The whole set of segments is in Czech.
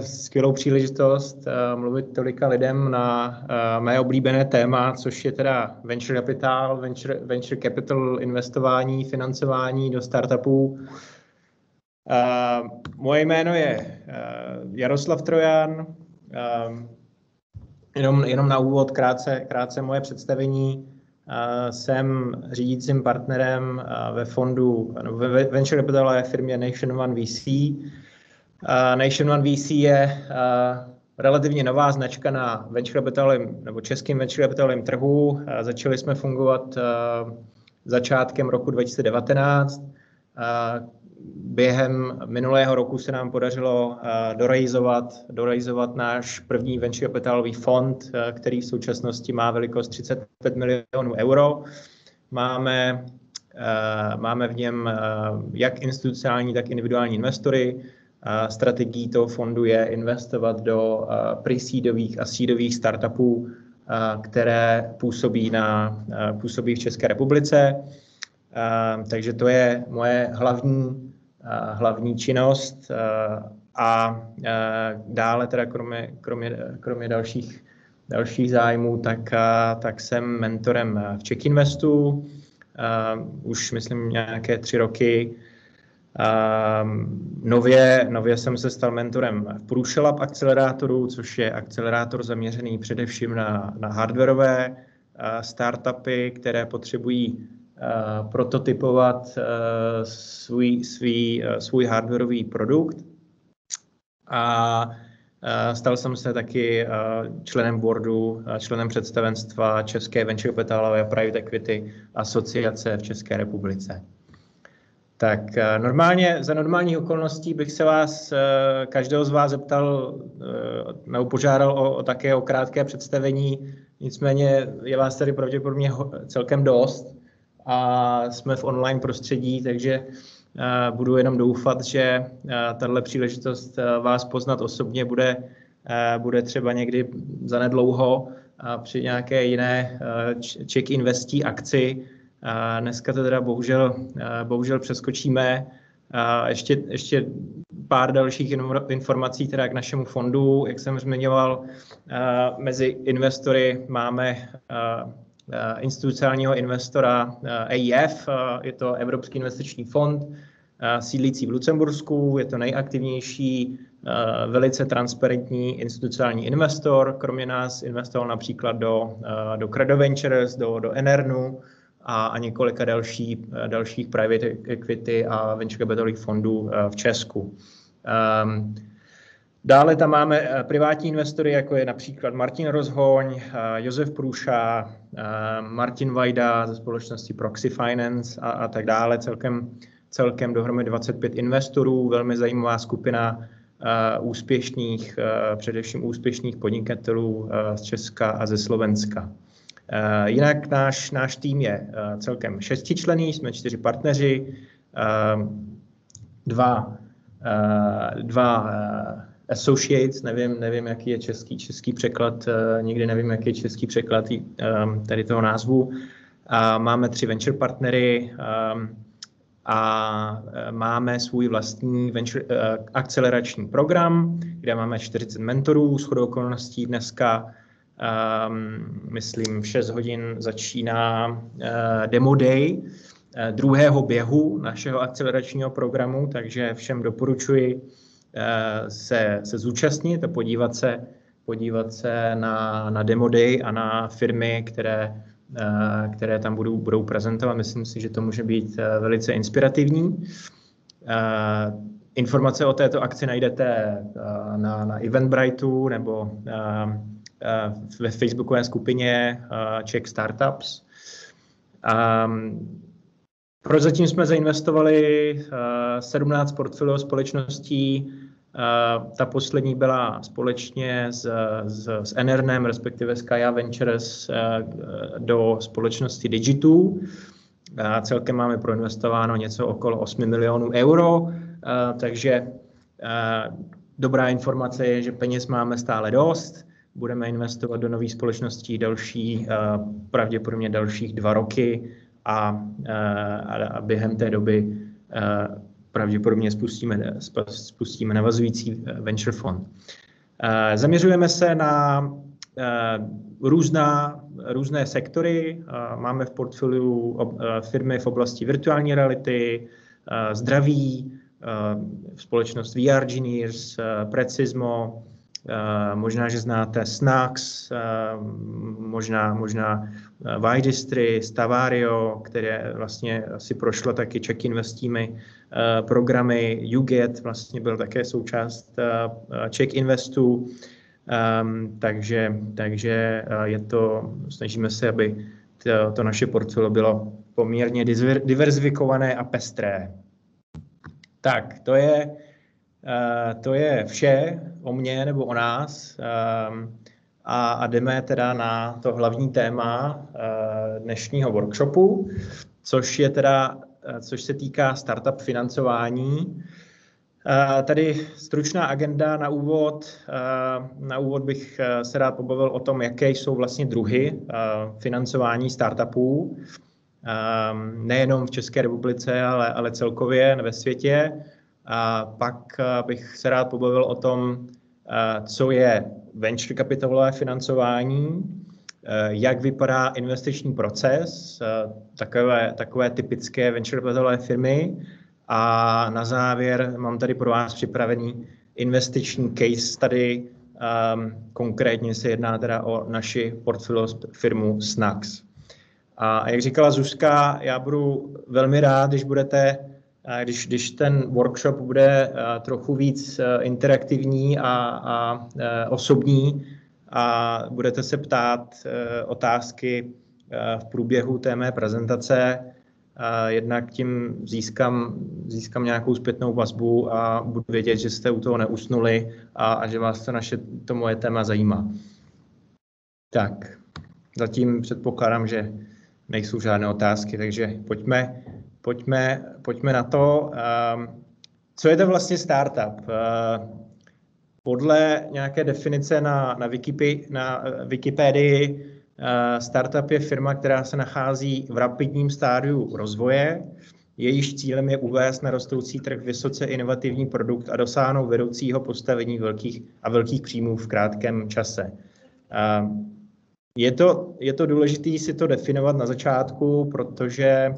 skvělou příležitost mluvit tolika lidem na mé oblíbené téma, což je teda venture capital, investování, financování do startupů. Moje jméno je Jaroslav Trojan. Jenom na úvod krátce moje představení. Jsem řídícím partnerem ve fondu venture capitalové firmě Nation One VC. Nation One VC je relativně nová značka na venture capitalovém nebo českým venture capitalovém trhu. Začali jsme fungovat začátkem roku 2019. Během minulého roku se nám podařilo dorejzovat náš první venture capitalový fond, který v současnosti má velikost 35 milionů euro. Máme v něm jak institucionální, tak individuální investory. Strategií toho fondu je investovat do pre-seedových a seedových startupů, které působí v České republice. Takže to je moje hlavní činnost a dále teda kromě dalších zájmů, tak jsem mentorem v Czech Investu, už myslím nějaké 3 roky. Nově jsem se stal mentorem v Prushalab akcelerátoru, což je akcelerátor zaměřený především na hardwareové startupy, které potřebují prototypovat svůj hardwareový produkt. A stal jsem se taky členem boardu, členem představenstva České venture capitalové private equity asociace v České republice. Tak za normálních okolností bych se každého z vás zeptal nebo požádal také o krátké představení, nicméně je vás tady pravděpodobně celkem dost a jsme v online prostředí, takže budu jenom doufat, že tato příležitost vás poznat osobně bude třeba někdy zanedlouho při nějaké jiné Czech Investí akci. Dneska to teda bohužel přeskočíme. Ještě pár dalších informací teda k našemu fondu. Jak jsem zmiňoval, mezi investory máme institucionálního investora EIF, je to Evropský investiční fond, sídlící v Lucembursku, je to nejaktivnější, velice transparentní institucionální investor. Kromě nás investoval například do Credo Ventures, do Enernu a několika dalších private equity a venture capitalových fondů v Česku. Dále tam máme privátní investory, jako je například Martin Rozhoň, Josef Průša, Martin Vajda ze společnosti Proxy Finance a tak dále. Celkem dohromady 25 investorů, velmi zajímavá skupina především úspěšných podnikatelů z Česka a ze Slovenska. Jinak náš tým je celkem 6členný, jsme 4 partneři, dva associates, nevím, jaký je český překlad, nikdy nevím, jaký je český překlad tady toho názvu. Máme 3 venture partnery a máme svůj vlastní akcelerační program, kde máme 40 mentorů. Shodou okolností dneska, myslím, v 6 hodin začíná demo day druhého běhu našeho akceleračního programu, takže všem doporučuji se zúčastnit a podívat se na demo day a na firmy, které tam budou prezentovat. Myslím si, že to může být velice inspirativní. Informace o této akci najdete na Eventbrightu nebo ve facebookové skupině Czech Startups. Prozatím jsme zainvestovali 17 portfolio společností. Ta poslední byla společně s Enernem, respektive Skya Ventures, do společnosti Digitu. Celkem máme proinvestováno něco okolo 8 milionů euro, takže dobrá informace je, že peněz máme stále dost. Budeme investovat do nových společností pravděpodobně dalších 2 roky a během té doby pravděpodobně spustíme navazující venture fond. Zaměřujeme se na různé sektory. Máme v portfoliu firmy v oblasti virtuální reality, zdraví, společnost VR Engineers, Precismo, možná, že znáte Snax, možná Vajdistry, Stavario, které vlastně si prošlo taky Czech Investými programy. YouGet vlastně byl také součást Czech Investu, takže je to, snažíme se, aby to naše portfolio bylo poměrně diverzifikované a pestré. Tak, to je vše o mně nebo o nás a jdeme teda na to hlavní téma dnešního workshopu, což se týká startup financování. Tady stručná agenda na úvod. Na úvod bych se rád pobavil o tom, jaké jsou vlastně druhy financování startupů, nejenom v České republice, ale celkově ve světě. A pak bych se rád pobavil o tom, co je venture kapitalové financování, jak vypadá investiční proces, takové typické venture kapitalové firmy. A na závěr mám tady pro vás připravený investiční case study. Konkrétně se jedná teda o naši portfolio firmu Snax. A jak říkala Zuzka, já budu velmi rád, když ten workshop bude trochu víc interaktivní a osobní a budete se ptát otázky v průběhu té mé prezentace. Jednak tím získám nějakou zpětnou vazbu a budu vědět, že jste u toho neusnuli a že vás to moje téma zajímá. Tak, zatím předpokládám, že nejsou žádné otázky, takže pojďme na to. Co je to vlastně startup? Podle nějaké definice na Wikipedii startup je firma, která se nachází v rapidním stádiu rozvoje. Jejíž cílem je uvést na rostoucí trh vysoce inovativní produkt a dosáhnout vedoucího postavení velkých příjmů v krátkém čase. Je to důležité si to definovat na začátku, protože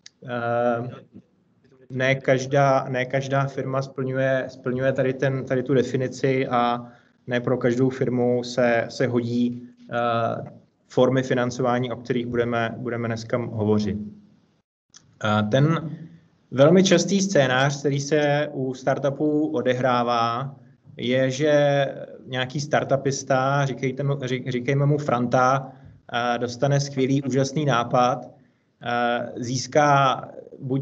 ne každá firma splňuje tady tu definici a ne pro každou firmu se hodí formy financování, o kterých budeme dneska hovořit. Ten velmi častý scénář, který se u startupů odehrává, je, že nějaký startupista, říkejme mu Franta, dostane skvělý, úžasný nápad, získá buď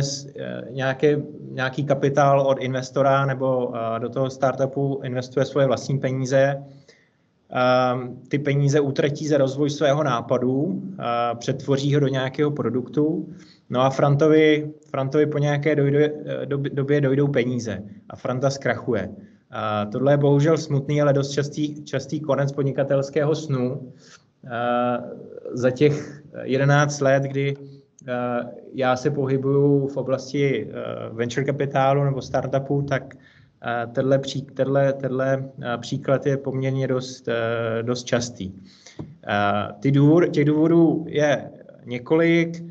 nějaký kapitál od investora, nebo do toho startupu investuje svoje vlastní peníze. Ty peníze utratí za rozvoj svého nápadu, přetvoří ho do nějakého produktu, no a Frantovi po nějaké době dojdou peníze a Franta zkrachuje. Tohle je bohužel smutný, ale dost častý konec podnikatelského snu. Za těch 11 let, kdy já se pohybuju v oblasti venture kapitálu nebo startupu, tak tenhle příklad je poměrně dost častý. Těch důvodů je několik.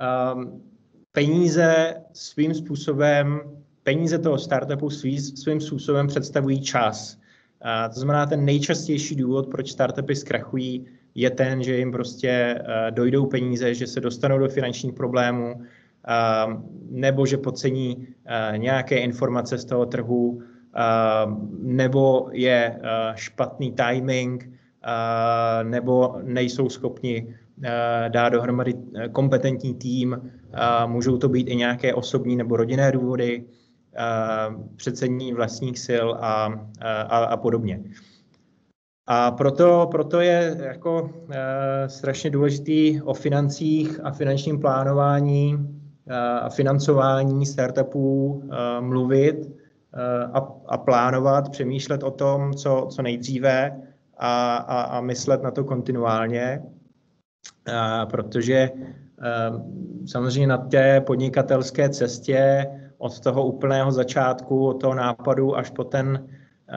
Peníze toho startupu svým způsobem představují čas. To znamená, ten nejčastější důvod, proč startupy zkrachují, je ten, že jim prostě dojdou peníze, že se dostanou do finančních problémů, nebo že podcení nějaké informace z toho trhu, nebo je špatný timing, nebo nejsou schopni dát dohromady kompetentní tým, můžou to být i nějaké osobní nebo rodinné důvody, přecenění vlastních sil a podobně. A proto je jako strašně důležitý o financích a finančním plánování a financování startupů mluvit a plánovat, přemýšlet o tom, co nejdříve a myslet na to kontinuálně, protože samozřejmě na té podnikatelské cestě od toho úplného začátku, od toho nápadu až po ten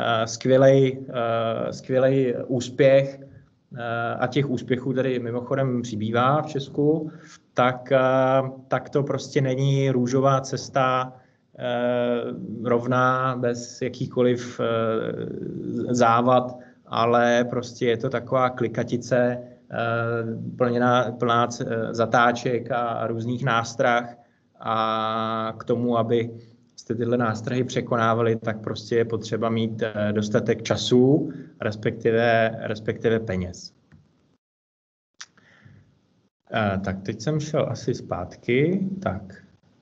skvělej úspěch, a těch úspěchů tady mimochodem přibývá v Česku, tak to prostě není růžová cesta rovná, bez jakýchkoliv závad, ale prostě je to taková klikatice plná zatáček a různých nástrah, a k tomu, aby jste tyhle nástrahy překonávali, tak prostě je potřeba mít dostatek času, respektive peněz. Tak teď jsem šel asi zpátky. Tak.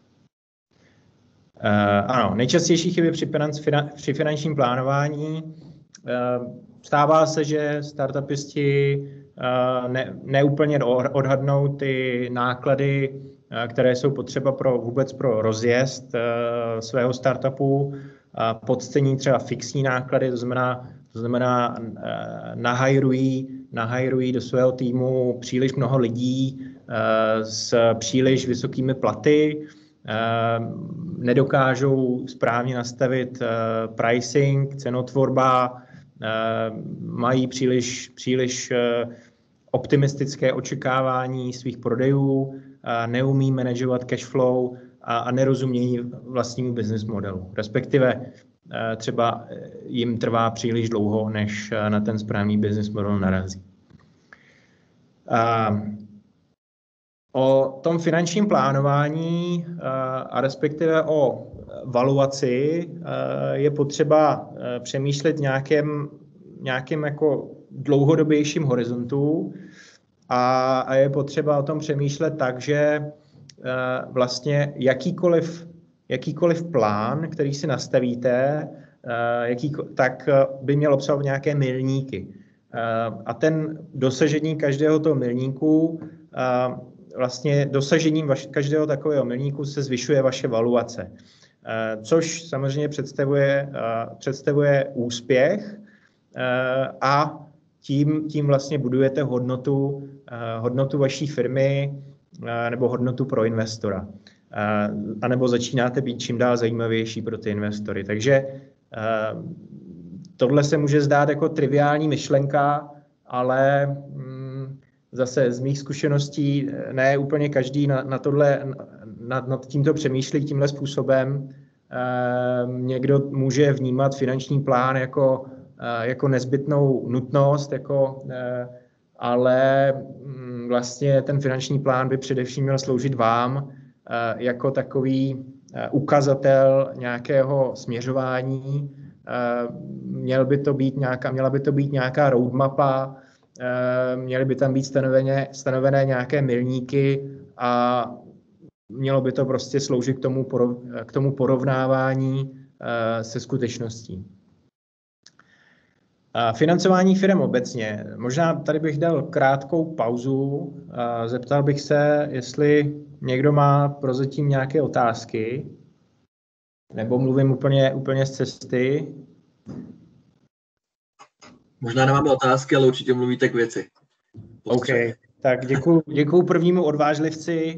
Ano, nejčastější chyby při finančním plánování. Stává se, že startupisti neúplně odhadnou ty náklady, které jsou potřeba vůbec pro rozjezd svého startupu, podcení třeba fixní náklady, to znamená nahajrují do svého týmu příliš mnoho lidí s příliš vysokými platy, nedokážou správně nastavit pricing, cenotvorba, mají příliš optimistické očekávání svých prodejů, neumí manažovat cash flow a nerozumějí vlastnímu business modelu. Respektive třeba jim trvá příliš dlouho, než na ten správný business model narazí. O tom finančním plánování a respektive o valuaci je potřeba přemýšlet nějakým jako dlouhodobějším horizontu, a je potřeba o tom přemýšlet tak, že vlastně jakýkoliv plán, který si nastavíte, tak by měl obsahovat nějaké milníky. A ten dosažení každého toho milníku, vlastně dosažením každého takového milníku se zvyšuje vaše valuace, což samozřejmě představuje úspěch, a tím vlastně budujete hodnotu vaší firmy nebo hodnotu pro investora. A nebo začínáte být čím dál zajímavější pro ty investory. Takže tohle se může zdát jako triviální myšlenka, ale zase z mých zkušeností ne úplně každý nad tímto přemýšlí tímhle způsobem. Někdo může vnímat finanční plán jako nezbytnou nutnost, ale vlastně ten finanční plán by především měl sloužit vám jako takový ukazatel nějakého směřování. Měla by to být nějaká roadmapa, měly by tam být stanovené nějaké milníky a mělo by to prostě sloužit k tomu porovnávání se skutečností. Financování firem obecně. Možná tady bych dal krátkou pauzu. Zeptal bych se, jestli někdo má prozatím nějaké otázky, nebo mluvím úplně z cesty. Možná nemáme otázky, ale určitě mluvíte k věci. OK, tak děkuju prvnímu odvážlivci.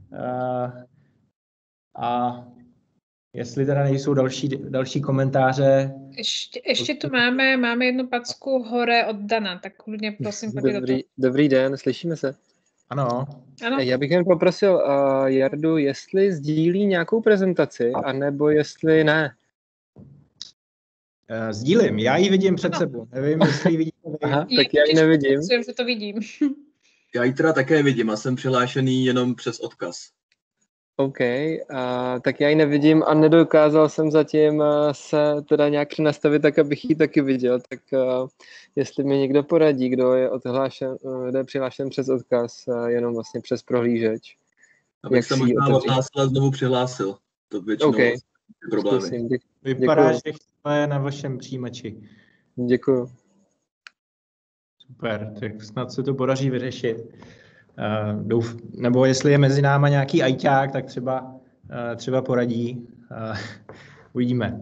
A jestli teda nejsou další komentáře. Ještě tu máme jednu packu hore od Dana, tak klidně prosím. Dobrý den, slyšíme se? Ano. Já bych jen poprosil Jardu, jestli sdílí nějakou prezentaci, anebo jestli ne. Sdílím, já ji vidím před sebou. Nevím, jestli ji vidíte. Aha, tak já ji nevidím. Že to vidím. Já ji teda také vidím a jsem přihlášený jenom přes odkaz. OK, tak já ji nevidím a nedokázal jsem zatím se teda nějak přenastavit tak, abych ji taky viděl, tak jestli mi někdo poradí, kdo je přihlášen přes odkaz, jenom vlastně přes prohlížeč. Abych se možná odhlásil a znovu přihlásil. To většinou okay. Problémy. Vypadá, že je na vašem přijímači. Děkuju. Super, tak snad se to podaří vyřešit. Nebo jestli je mezi náma nějaký ajťák, tak třeba poradí. Uvidíme.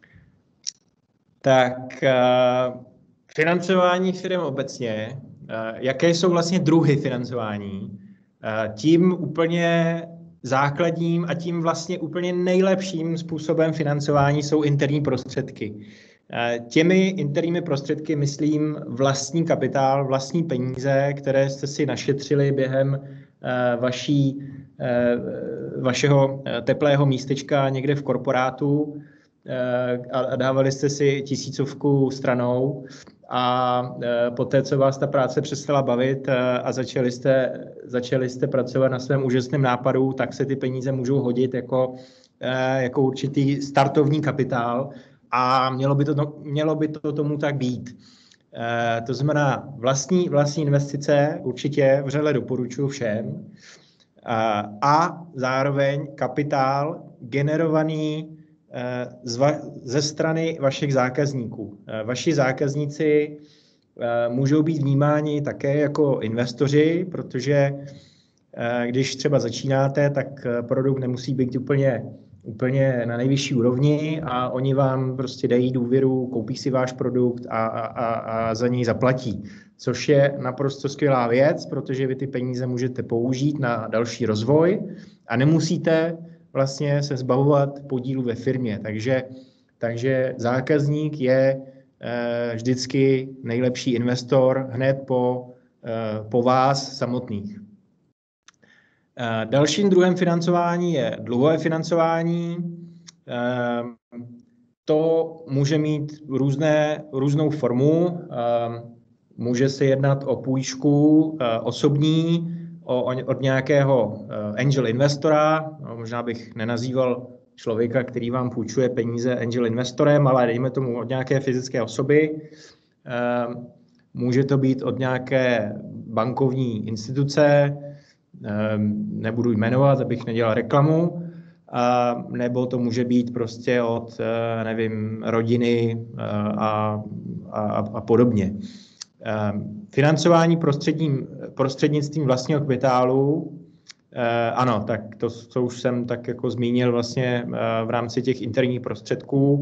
Tak financování firem obecně. Jaké jsou vlastně druhy financování? Tím úplně základním a tím vlastně úplně nejlepším způsobem financování jsou interní prostředky. Těmi interními prostředky myslím vlastní kapitál, vlastní peníze, které jste si našetřili během vašeho teplého místečka někde v korporátu a dávali jste si 1000 stranou a poté, co vás ta práce přestala bavit a začali jste pracovat na svém úžasném nápadu, tak se ty peníze můžou hodit jako určitý startovní kapitál a mělo by to tomu tak být. To znamená vlastní investice určitě vřele doporučuji všem a zároveň kapitál generovaný ze strany vašich zákazníků. Vaši zákazníci můžou být vnímáni také jako investoři, protože když třeba začínáte, tak produkt nemusí být úplně na nejvyšší úrovni a oni vám prostě dají důvěru, koupí si váš produkt a za něj zaplatí. Což je naprosto skvělá věc, protože vy ty peníze můžete použít na další rozvoj a nemusíte vlastně se zbavovat podílu ve firmě. Takže zákazník je vždycky nejlepší investor hned po vás samotných. Dalším druhem financování je dluhové financování. To může mít různou formu. Může se jednat o půjčku osobní, od nějakého angel investora. Možná bych nenazýval člověka, který vám půjčuje peníze angel investorem, ale dejme tomu od nějaké fyzické osoby. Může to být od nějaké bankovní instituce, nebudu jmenovat, abych nedělal reklamu, nebo to může být prostě od, nevím, rodiny a podobně. Financování prostřednictvím vlastního kapitálu, ano, tak to už jsem tak jako zmínil vlastně v rámci těch interních prostředků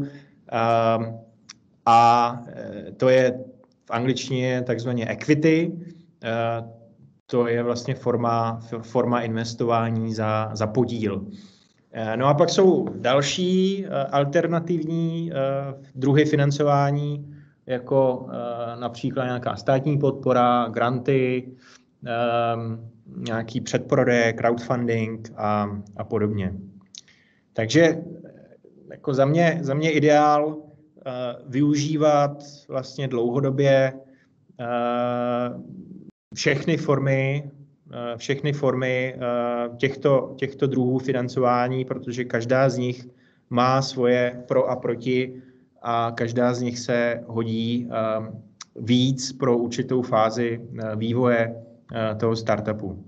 a to je v angličtině takzvaně equity, to je vlastně forma investování za podíl. No a pak jsou další alternativní druhy financování, jako například nějaká státní podpora, granty, nějaký předprodej, crowdfunding a podobně. Takže jako za mě ideál využívat vlastně dlouhodobě všechny formy těchto druhů financování, protože každá z nich má svoje pro a proti a každá z nich se hodí víc pro určitou fázi vývoje toho startupu.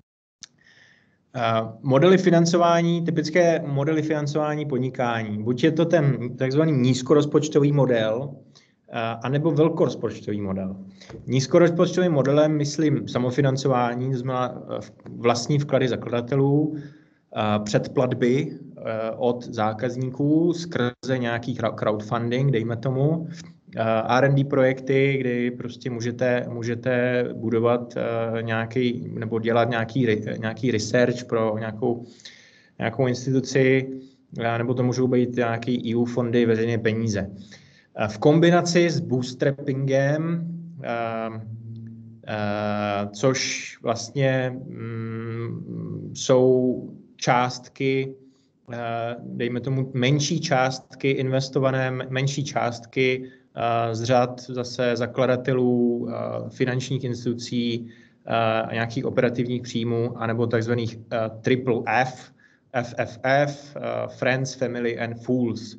Modely financování, typické modely financování podnikání. Buď je to ten takzvaný nízkorozpočtový model, anebo velkorozpočtový model. Nízkorozpočtovým modelem myslím samofinancování, to znamená vlastní vklady zakladatelů, předplatby od zákazníků skrze nějaký crowdfunding, dejme tomu, R&D projekty, kdy prostě můžete budovat nějaký nebo dělat nějaký research pro nějakou instituci, nebo to můžou být nějaký EU fondy, veřejné peníze. V kombinaci s bootstrappingem, což vlastně jsou částky, dejme tomu menší částky investované, menší částky z řad zase zakladatelů, finančních institucí, nějakých operativních příjmů, anebo takzvaných triple F, FFF, Friends, Family and Fools.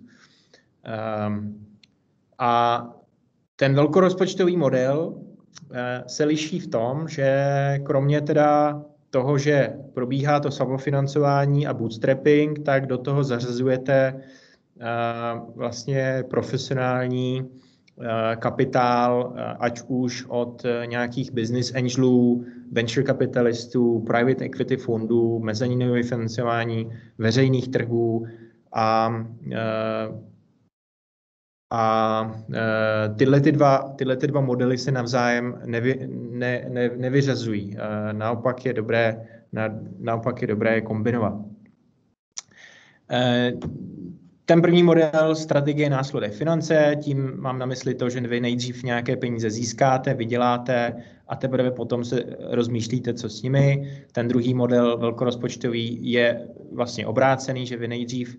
A ten velkorozpočtový model se liší v tom, že kromě teda toho, že probíhá to samofinancování a bootstrapping, tak do toho zařazujete vlastně profesionální kapitál, ať už od nějakých business angelů, venture kapitalistů, private equity fondů, mezaninové financování, veřejných trhů a tyhle dva modely se navzájem nevyřazují. Naopak je dobré naopak je dobré je kombinovat. Ten první model strategie, následek finance, tím mám na mysli to, že vy nejdřív nějaké peníze získáte, vyděláte a teprve potom se rozmýšlíte, co s nimi. Ten druhý model velkorozpočtový je vlastně obrácený, že vy nejdřív,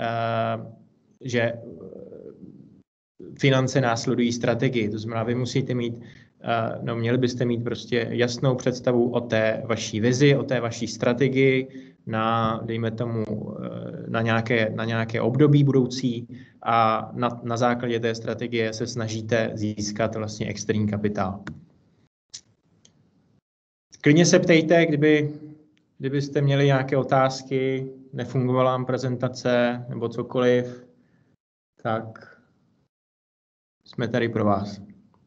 že finance následují strategii. To znamená, vy musíte mít, měli byste mít prostě jasnou představu o té vaší vizi, o té vaší strategii, dejme tomu, na nějaké období budoucí a na základě té strategie se snažíte získat vlastně externí kapitál. Klidně se ptejte, kdybyste měli nějaké otázky, nefungovala vám prezentace nebo cokoliv, tak jsme tady pro vás.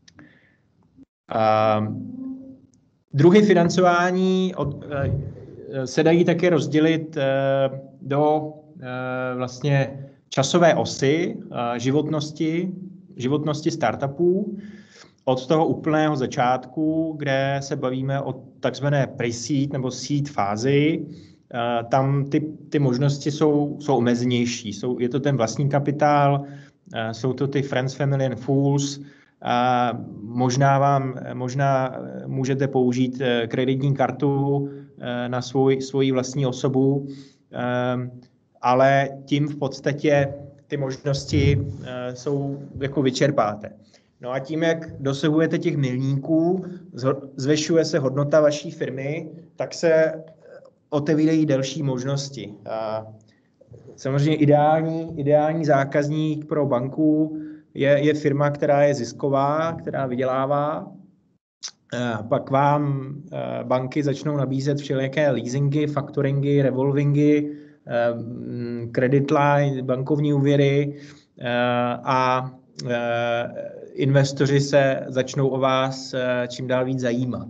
Druhy financování se dají také rozdělit do vlastně časové osy životnosti startupů od toho úplného začátku, kde se bavíme o takzvané pre-seed nebo seed fázi. Tam ty možnosti jsou omezenější. Je to ten vlastní kapitál, jsou to ty friends, family and fools. Možná můžete použít kreditní kartu na svoji vlastní osobu, ale tím v podstatě ty možnosti jsou jako vyčerpáte. No a tím, jak dosahujete těch milníků, zvyšuje se hodnota vaší firmy, tak se otevírají další možnosti. Samozřejmě ideální zákazník pro banku je firma, která je zisková, která vydělává. Pak vám banky začnou nabízet všelijaké leasingy, factoringy, revolvingy, credit line, bankovní úvěry a investoři se začnou o vás čím dál víc zajímat.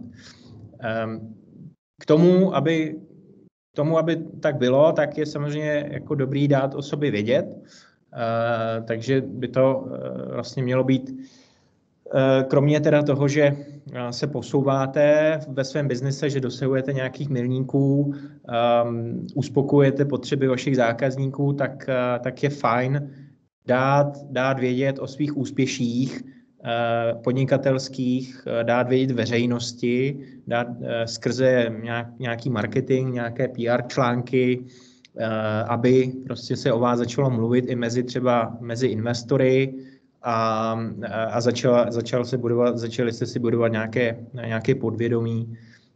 K tomu, aby tak bylo, tak je samozřejmě jako dobrý dát o sobě vědět. Takže by to vlastně mělo být, kromě teda toho, že se posouváte ve svém biznise, že dosahujete nějakých milníků, uspokojujete potřeby vašich zákazníků, tak je fajn dát vědět o svých úspěších podnikatelských, dát vědět veřejnosti, dát skrze nějaký marketing, nějaké PR články, aby prostě se o vás začalo mluvit i mezi investory a začali jste si budovat nějaké podvědomí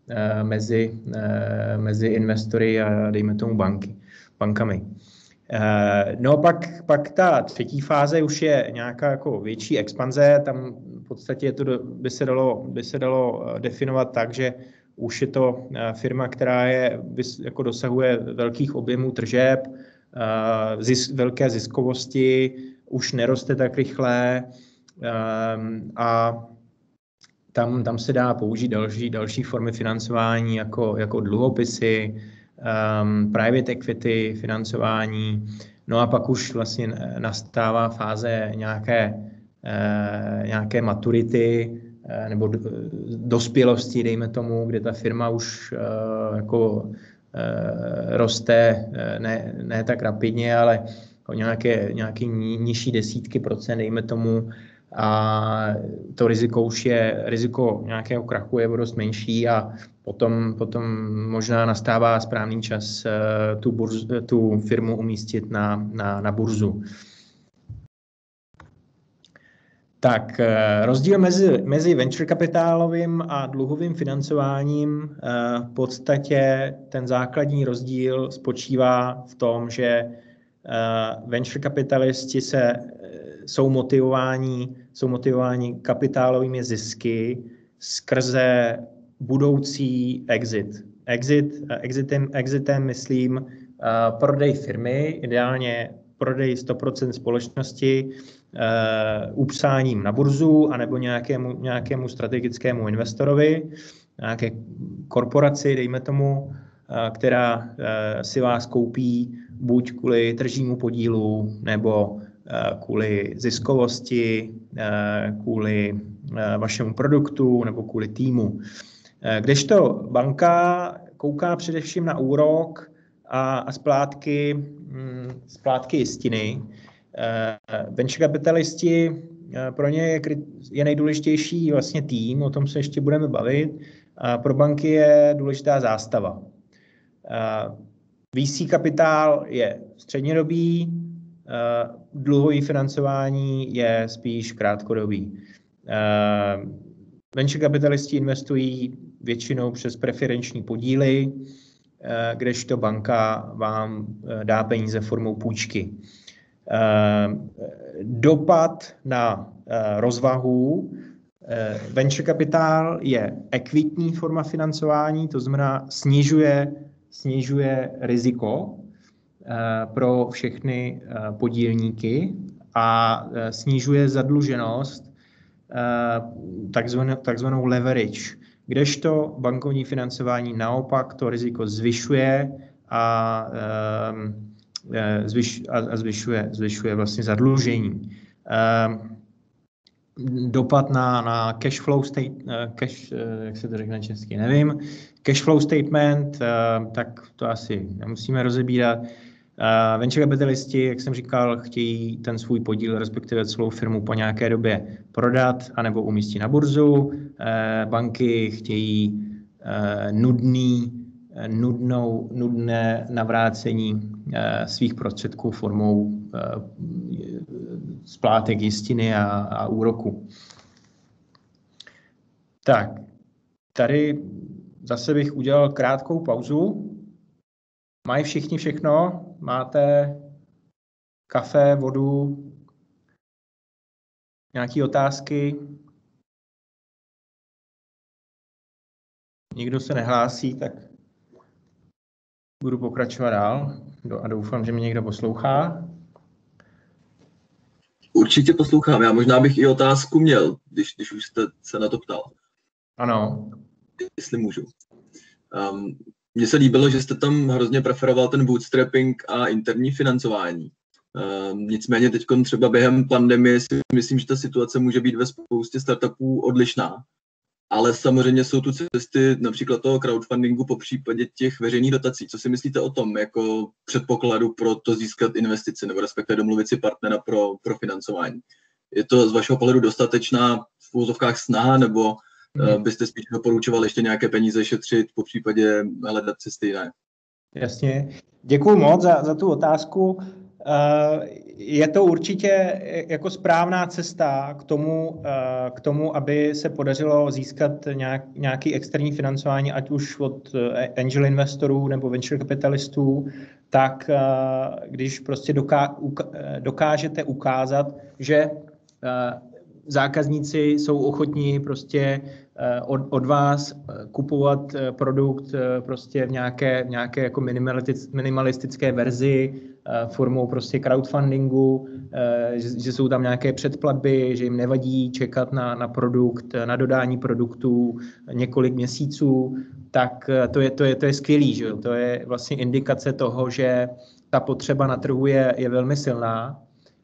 mezi investory a dejme tomu bankami. No pak ta třetí fáze už je nějaká jako větší expanze, tam v podstatě by se dalo definovat tak, že už je to firma, která jako dosahuje velkých objemů tržeb, velké ziskovosti, už neroste tak rychle a tam se dá použít další formy financování jako dluhopisy, private equity financování. No a pak už vlastně nastává fáze nějaké maturity nebo dospělosti, dejme tomu, kde ta firma už jako roste ne tak rapidně, ale o nějaké nižší desítky procent, dejme tomu, a to riziko už je, riziko nějakého krachu je dost menší a potom možná nastává správný čas tu firmu umístit na burzu. Tak rozdíl mezi venture kapitálovým a dluhovým financováním, v podstatě ten základní rozdíl spočívá v tom, že venture kapitalisti jsou motivováni kapitálovými zisky skrze budoucí exit. Exitem myslím prodej firmy, ideálně prodej 100% společnosti, upsáním na burzu anebo nějakému strategickému investorovi, nějaké korporaci, dejme tomu, která si vás koupí buď kvůli tržnímu podílu nebo kvůli ziskovosti, kvůli vašemu produktu nebo kvůli týmu. Kdežto banka kouká především na úrok a splátky jistiny. Venture kapitalisti, pro ně je nejdůležitější vlastně tým, o tom se ještě budeme bavit. A pro banky je důležitá zástava. VC kapitál je střednědobý, dluhový financování je spíš krátkodobý. Venture kapitalisti investují většinou přes preferenční podíly, kdežto banka vám dá peníze formou půjčky. Dopad na rozvahu. Venture kapitál je ekvitní forma financování, to znamená snižuje riziko pro všechny podílníky a snižuje zadluženost, takzvanou leverage, kdežto bankovní financování naopak to riziko zvyšuje a zvyšuje vlastně zadlužení. Dopad na cash flow jak se to řekne česky, nevím. Cash flow statement, tak to asi nemusíme rozebírat. Venture kapitalisti, jak jsem říkal, chtějí ten svůj podíl, respektive celou firmu po nějaké době prodat anebo umístit na burzu. Banky chtějí nudné navrácení svých prostředků formou splátek jistiny a úroku. Tak, tady zase bych udělal krátkou pauzu. Mají všichni všechno? Máte kafe, vodu, nějaké otázky? Nikdo se nehlásí, tak budu pokračovat dál a doufám, že mě někdo poslouchá. Určitě poslouchám. Já možná bych i otázku měl, když už jste se na to ptal. Ano. Jestli můžu. Mně se líbilo, že jste tam hrozně preferoval ten bootstrapping a interní financování. Nicméně teď třeba během pandemie si myslím, že ta situace může být ve spoustě startupů odlišná. Ale samozřejmě jsou tu cesty například toho crowdfundingu po případě těch veřejných dotací. Co si myslíte o tom jako předpokladu pro to získat investici nebo respektive domluvit si partnera pro financování? Je to z vašeho pohledu dostatečná v úvozovkách snaha nebo byste spíš doporučoval ještě nějaké peníze šetřit, po případě hledat cesty jiné? Jasně. Děkuju moc za tu otázku. Je to určitě jako správná cesta k tomu, aby se podařilo získat nějaký externí financování, ať už od angel investorů nebo venture kapitalistů, tak když prostě dokážete ukázat, že zákazníci jsou ochotní prostě od vás kupovat produkt prostě v nějaké jako minimalistické verzi formou prostě crowdfundingu, že jsou tam nějaké předplatby, že jim nevadí čekat na produkt, na dodání produktů několik měsíců, tak to je skvělý, že jo? To je vlastně indikace toho, že ta potřeba na trhu je velmi silná.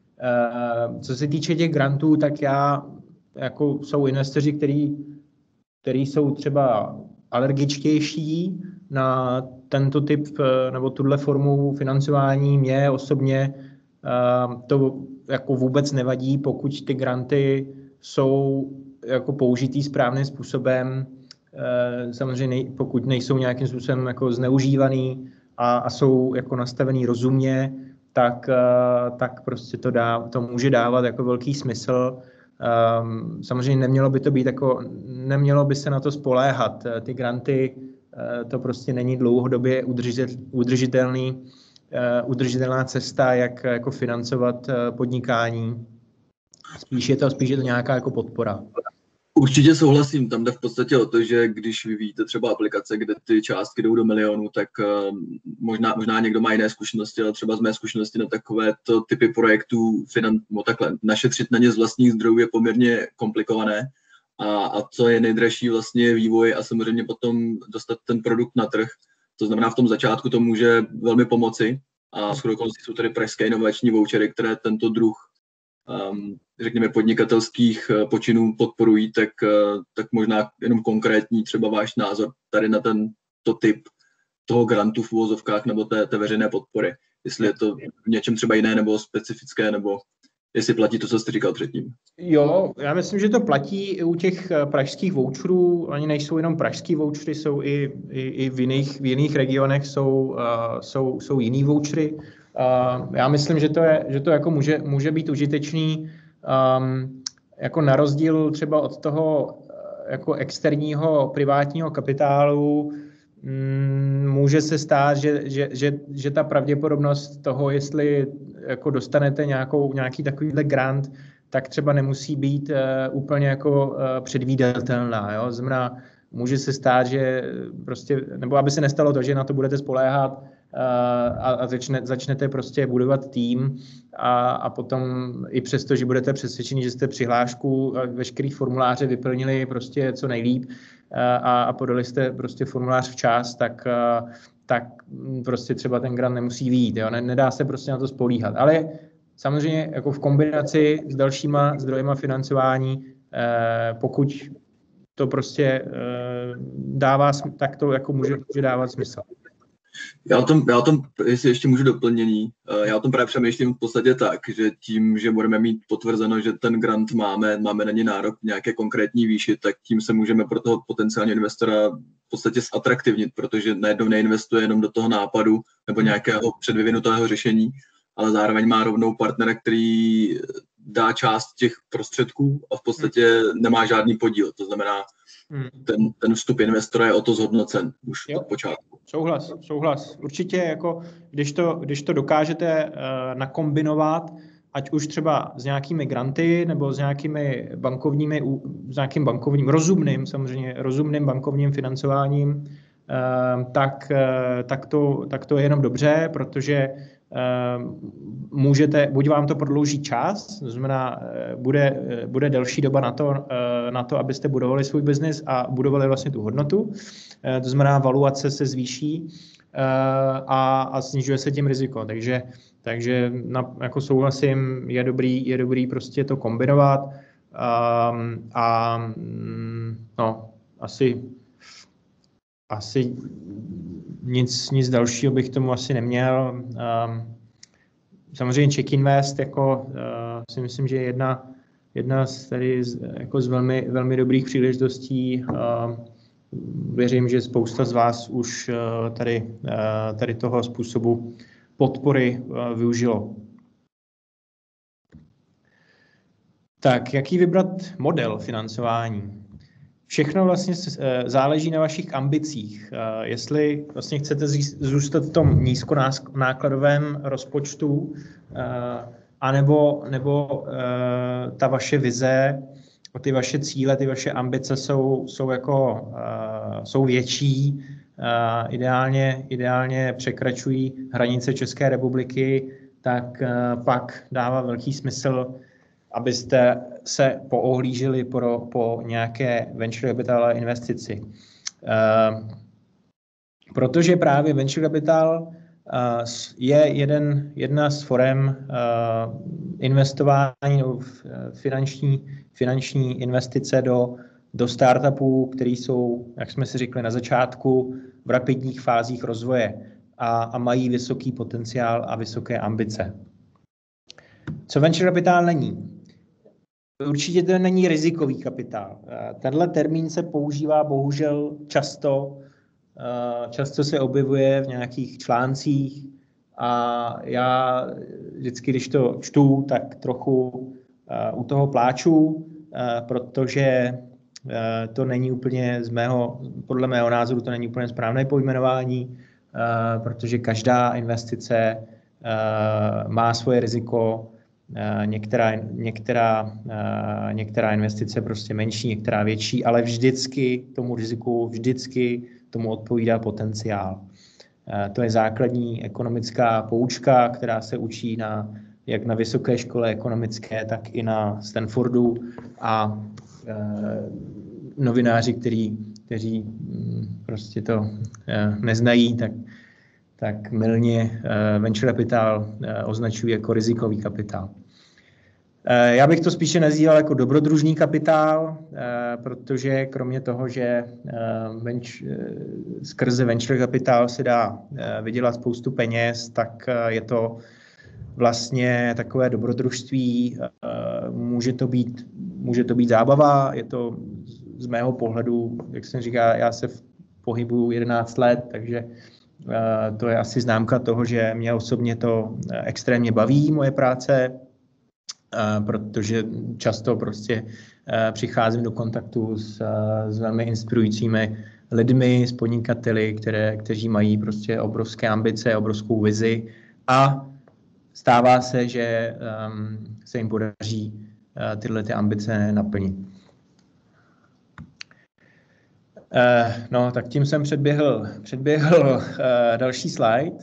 Co se týče těch grantů, tak jako jsou investoři, kteří jsou třeba alergičtější na tento typ nebo tuhle formu financování. Mně osobně to jako vůbec nevadí, pokud ty granty jsou jako použitý správným způsobem. Samozřejmě pokud nejsou nějakým způsobem jako zneužívaný a jsou jako nastavený rozumně, tak prostě to může dávat jako velký smysl. Samozřejmě nemělo by se na to spoléhat. Ty granty, to prostě není dlouhodobě udržitelná cesta, jak jako financovat podnikání. Spíš je to nějaká jako podpora. Určitě souhlasím, tam jde v podstatě o to, že když vyvíjíte třeba aplikace, kde ty částky jdou do milionů, tak možná někdo má jiné zkušenosti, ale třeba z mé zkušenosti na takovéto typy projektů našetřit na ně z vlastních zdrojů je poměrně komplikované. A co je nejdražší vlastně je vývoj a samozřejmě potom dostat ten produkt na trh. To znamená, v tom začátku to může velmi pomoci a shodou okolností jsou tady pražské inovační vouchery, které tento druh řekněme podnikatelských počinů podporují, tak možná jenom konkrétní třeba váš názor tady na tento typ toho grantu v uvozovkách nebo té veřejné podpory. Jestli je to v něčem třeba jiné nebo specifické, nebo jestli platí to, co jste říkal předtím. Jo, já myslím, že to platí i u těch pražských voucherů. Oni nejsou jenom pražský vouchery, jsou i v jiných regionech jsou jiný vouchery. Já myslím, že to jako může být užitečný. Jako na rozdíl třeba od toho jako externího privátního kapitálu, může se stát, že ta pravděpodobnost toho, jestli jako dostanete nějaký takovýhle grant, tak třeba nemusí být úplně jako předvídatelná. Jo? Znamená, může se stát, že prostě, nebo aby se nestalo to, že na to budete spoléhat a začnete prostě budovat tým a potom i přesto, že budete přesvědčeni, že jste přihlášku a veškerý formuláře vyplnili prostě co nejlíp a podali jste prostě formulář včas, tak prostě třeba ten grant nemusí vyjít. Jo? Nedá se prostě na to spolíhat. Ale samozřejmě jako v kombinaci s dalšíma zdrojema financování, pokud to prostě dává, tak to jako může dávat smysl. Já o tom, jestli ještě můžu doplnění, já o tom právě přemýšlím v podstatě tak, že tím, že budeme mít potvrzeno, že ten grant máme na ně nárok v nějaké konkrétní výši, tak tím se můžeme pro toho potenciálního investora v podstatě zatraktivnit, protože najednou neinvestuje jenom do toho nápadu nebo nějakého předvyvinutého řešení, ale zároveň má rovnou partnera, který dá část těch prostředků a v podstatě nemá žádný podíl. To znamená, ten vstup investora je o to zhodnocen už od počátku. Souhlas. Určitě, jako, když to dokážete nakombinovat, ať už třeba s nějakými granty nebo s nějakým bankovním, rozumným bankovním financováním, tak to je jenom dobře, protože buď vám to prodlouží čas, to znamená, bude delší doba na to, abyste budovali svůj biznis a budovali vlastně tu hodnotu, to znamená, valuace se zvýší a snižuje se tím riziko, takže jako souhlasím, je dobrý prostě to kombinovat asi nic dalšího bych tomu asi neměl. Samozřejmě Czech Invest si myslím, že je jedna z velmi, velmi dobrých příležitostí. Věřím, že spousta z vás už tady toho způsobu podpory využilo. Tak, jaký vybrat model financování? Všechno vlastně záleží na vašich ambicích. Jestli vlastně chcete zůstat v tom nízkonákladovém rozpočtu, anebo ta vaše vize, ty vaše cíle, ty vaše ambice jsou větší, ideálně překračují hranice České republiky, tak pak dává velký smysl, abyste se poohlíželi po nějaké venture capital investici. Protože právě venture capital je jedna z forem investování nebo finanční investice do startupů, které jsou, jak jsme si řekli na začátku, v rapidních fázích rozvoje a mají vysoký potenciál a vysoké ambice. Co venture capital není? Určitě to není rizikový kapitál. Tenhle termín se používá bohužel často se objevuje v nějakých článcích a já vždycky, když to čtu, tak trochu u toho pláču, protože to není úplně podle mého názoru to není úplně správné pojmenování, protože každá investice má svoje riziko. Některá investice prostě menší, některá větší, ale vždycky tomu odpovídá potenciál. To je základní ekonomická poučka, která se učí jak na vysoké škole ekonomické, tak i na Stanfordu a novináři, kteří prostě to neznají, tak mylně venture capital označují jako rizikový kapitál. Já bych to spíše nazýval jako dobrodružný kapitál, protože kromě toho, že skrze venture kapitál se dá vydělat spoustu peněz, tak je to vlastně takové dobrodružství. Může to být zábava, je to z mého pohledu, jak jsem říkal, já se pohybuju 11 let, takže to je asi známka toho, že mě osobně to extrémně baví, moje práce, protože často prostě přicházím do kontaktu s velmi inspirujícími lidmi, s podnikateli, kteří mají prostě obrovské ambice, obrovskou vizi a stává se, že se jim podaří tyhle ty ambice naplnit. No, tak tím jsem předběhl další slide.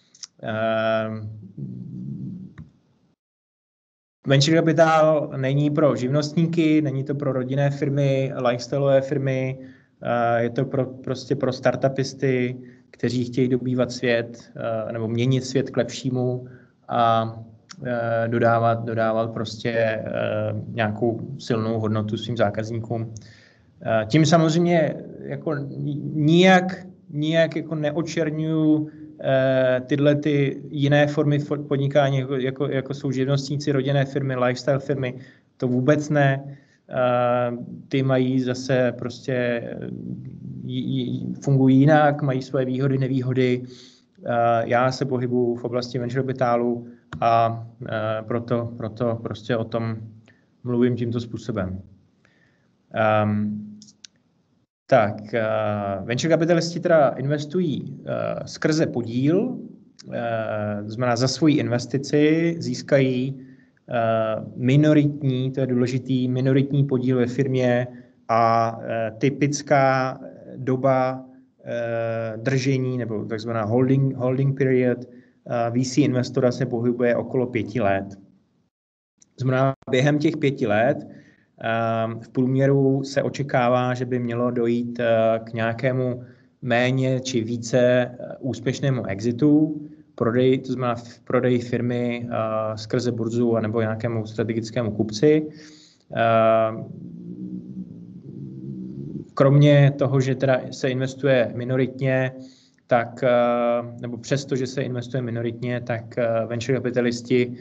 Venture kapitál není pro živnostníky, není to pro rodinné firmy, lifestyleové firmy, je to prostě pro startupisty, kteří chtějí dobývat svět nebo měnit svět k lepšímu a dodávat prostě nějakou silnou hodnotu svým zákazníkům. Tím samozřejmě jako nijak jako neočerňuju tyhle ty jiné formy podnikání, jako jsou živnostníci, rodinné firmy, lifestyle firmy, to vůbec ne. Ty mají zase prostě, fungují jinak, mají svoje výhody, nevýhody. Já se pohybuju v oblasti venture kapitálu a proto prostě o tom mluvím tímto způsobem. Tak, venture kapitalisti teda investují skrze podíl, znamená za svoji investici získají minoritní, to je důležitý, minoritní podíl ve firmě a typická doba držení nebo takzvaná holding period VC investora se pohybuje okolo 5 let. Znamená, během těch 5 let v průměru se očekává, že by mělo dojít k nějakému méně či více úspěšnému exitu, to znamená prodej firmy skrze burzu nebo nějakému strategickému kupci. Kromě toho, že teda se investuje minoritně, tak, nebo přesto, že se investuje minoritně, tak venture kapitalisti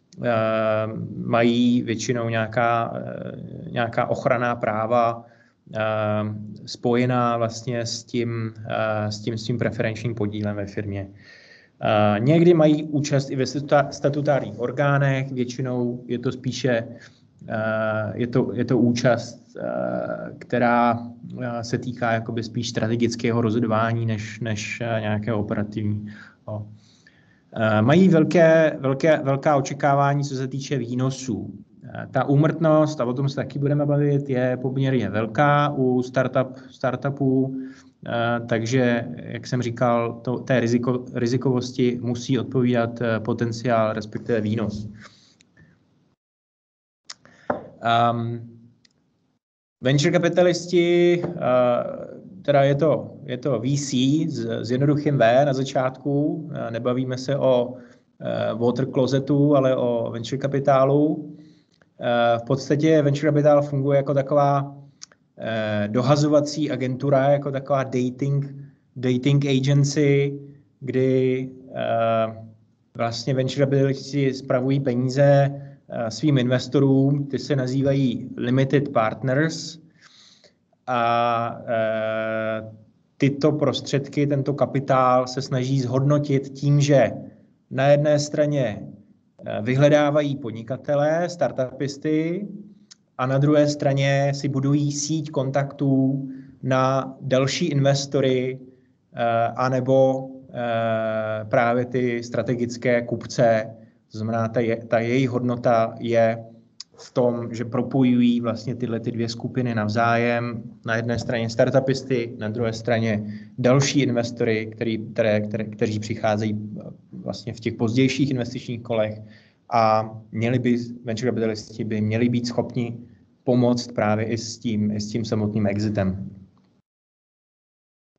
mají většinou nějaká ochranná práva spojená vlastně s tím svým preferenčním podílem ve firmě. Někdy mají účast i ve statutárních orgánech, většinou je to spíše je to účast, která se týká jakoby spíš strategického rozhodování než nějakého operativního. Mají velká očekávání, co se týče výnosů. Ta úmrtnost, a o tom se taky budeme bavit, je poměrně velká u startupů, takže, jak jsem říkal, té rizikovosti musí odpovídat potenciál, respektive výnos. Venture kapitalisti, teda je to VC s jednoduchým V na začátku, nebavíme se o water closetu, ale o venture kapitálu. V podstatě venture kapitál funguje jako taková dohazovací agentura, jako taková dating agency, kdy vlastně venture kapitalisti spravují peníze svým investorům, ty se nazývají limited partners a tyto prostředky, tento kapitál se snaží zhodnotit tím, že na jedné straně vyhledávají podnikatele, startupisty a na druhé straně si budují síť kontaktů na další investory anebo právě ty strategické kupce. To znamená, ta jejich hodnota je v tom, že propojují vlastně tyhle ty dvě skupiny navzájem. Na jedné straně startupisty, na druhé straně další investory, kteří přicházejí vlastně v těch pozdějších investičních kolech a venture kapitalisti by měli být schopni pomoct právě i s tím samotným exitem.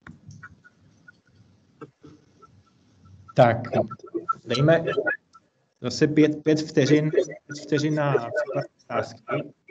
Tak, Zase 5 vteřin na otázky.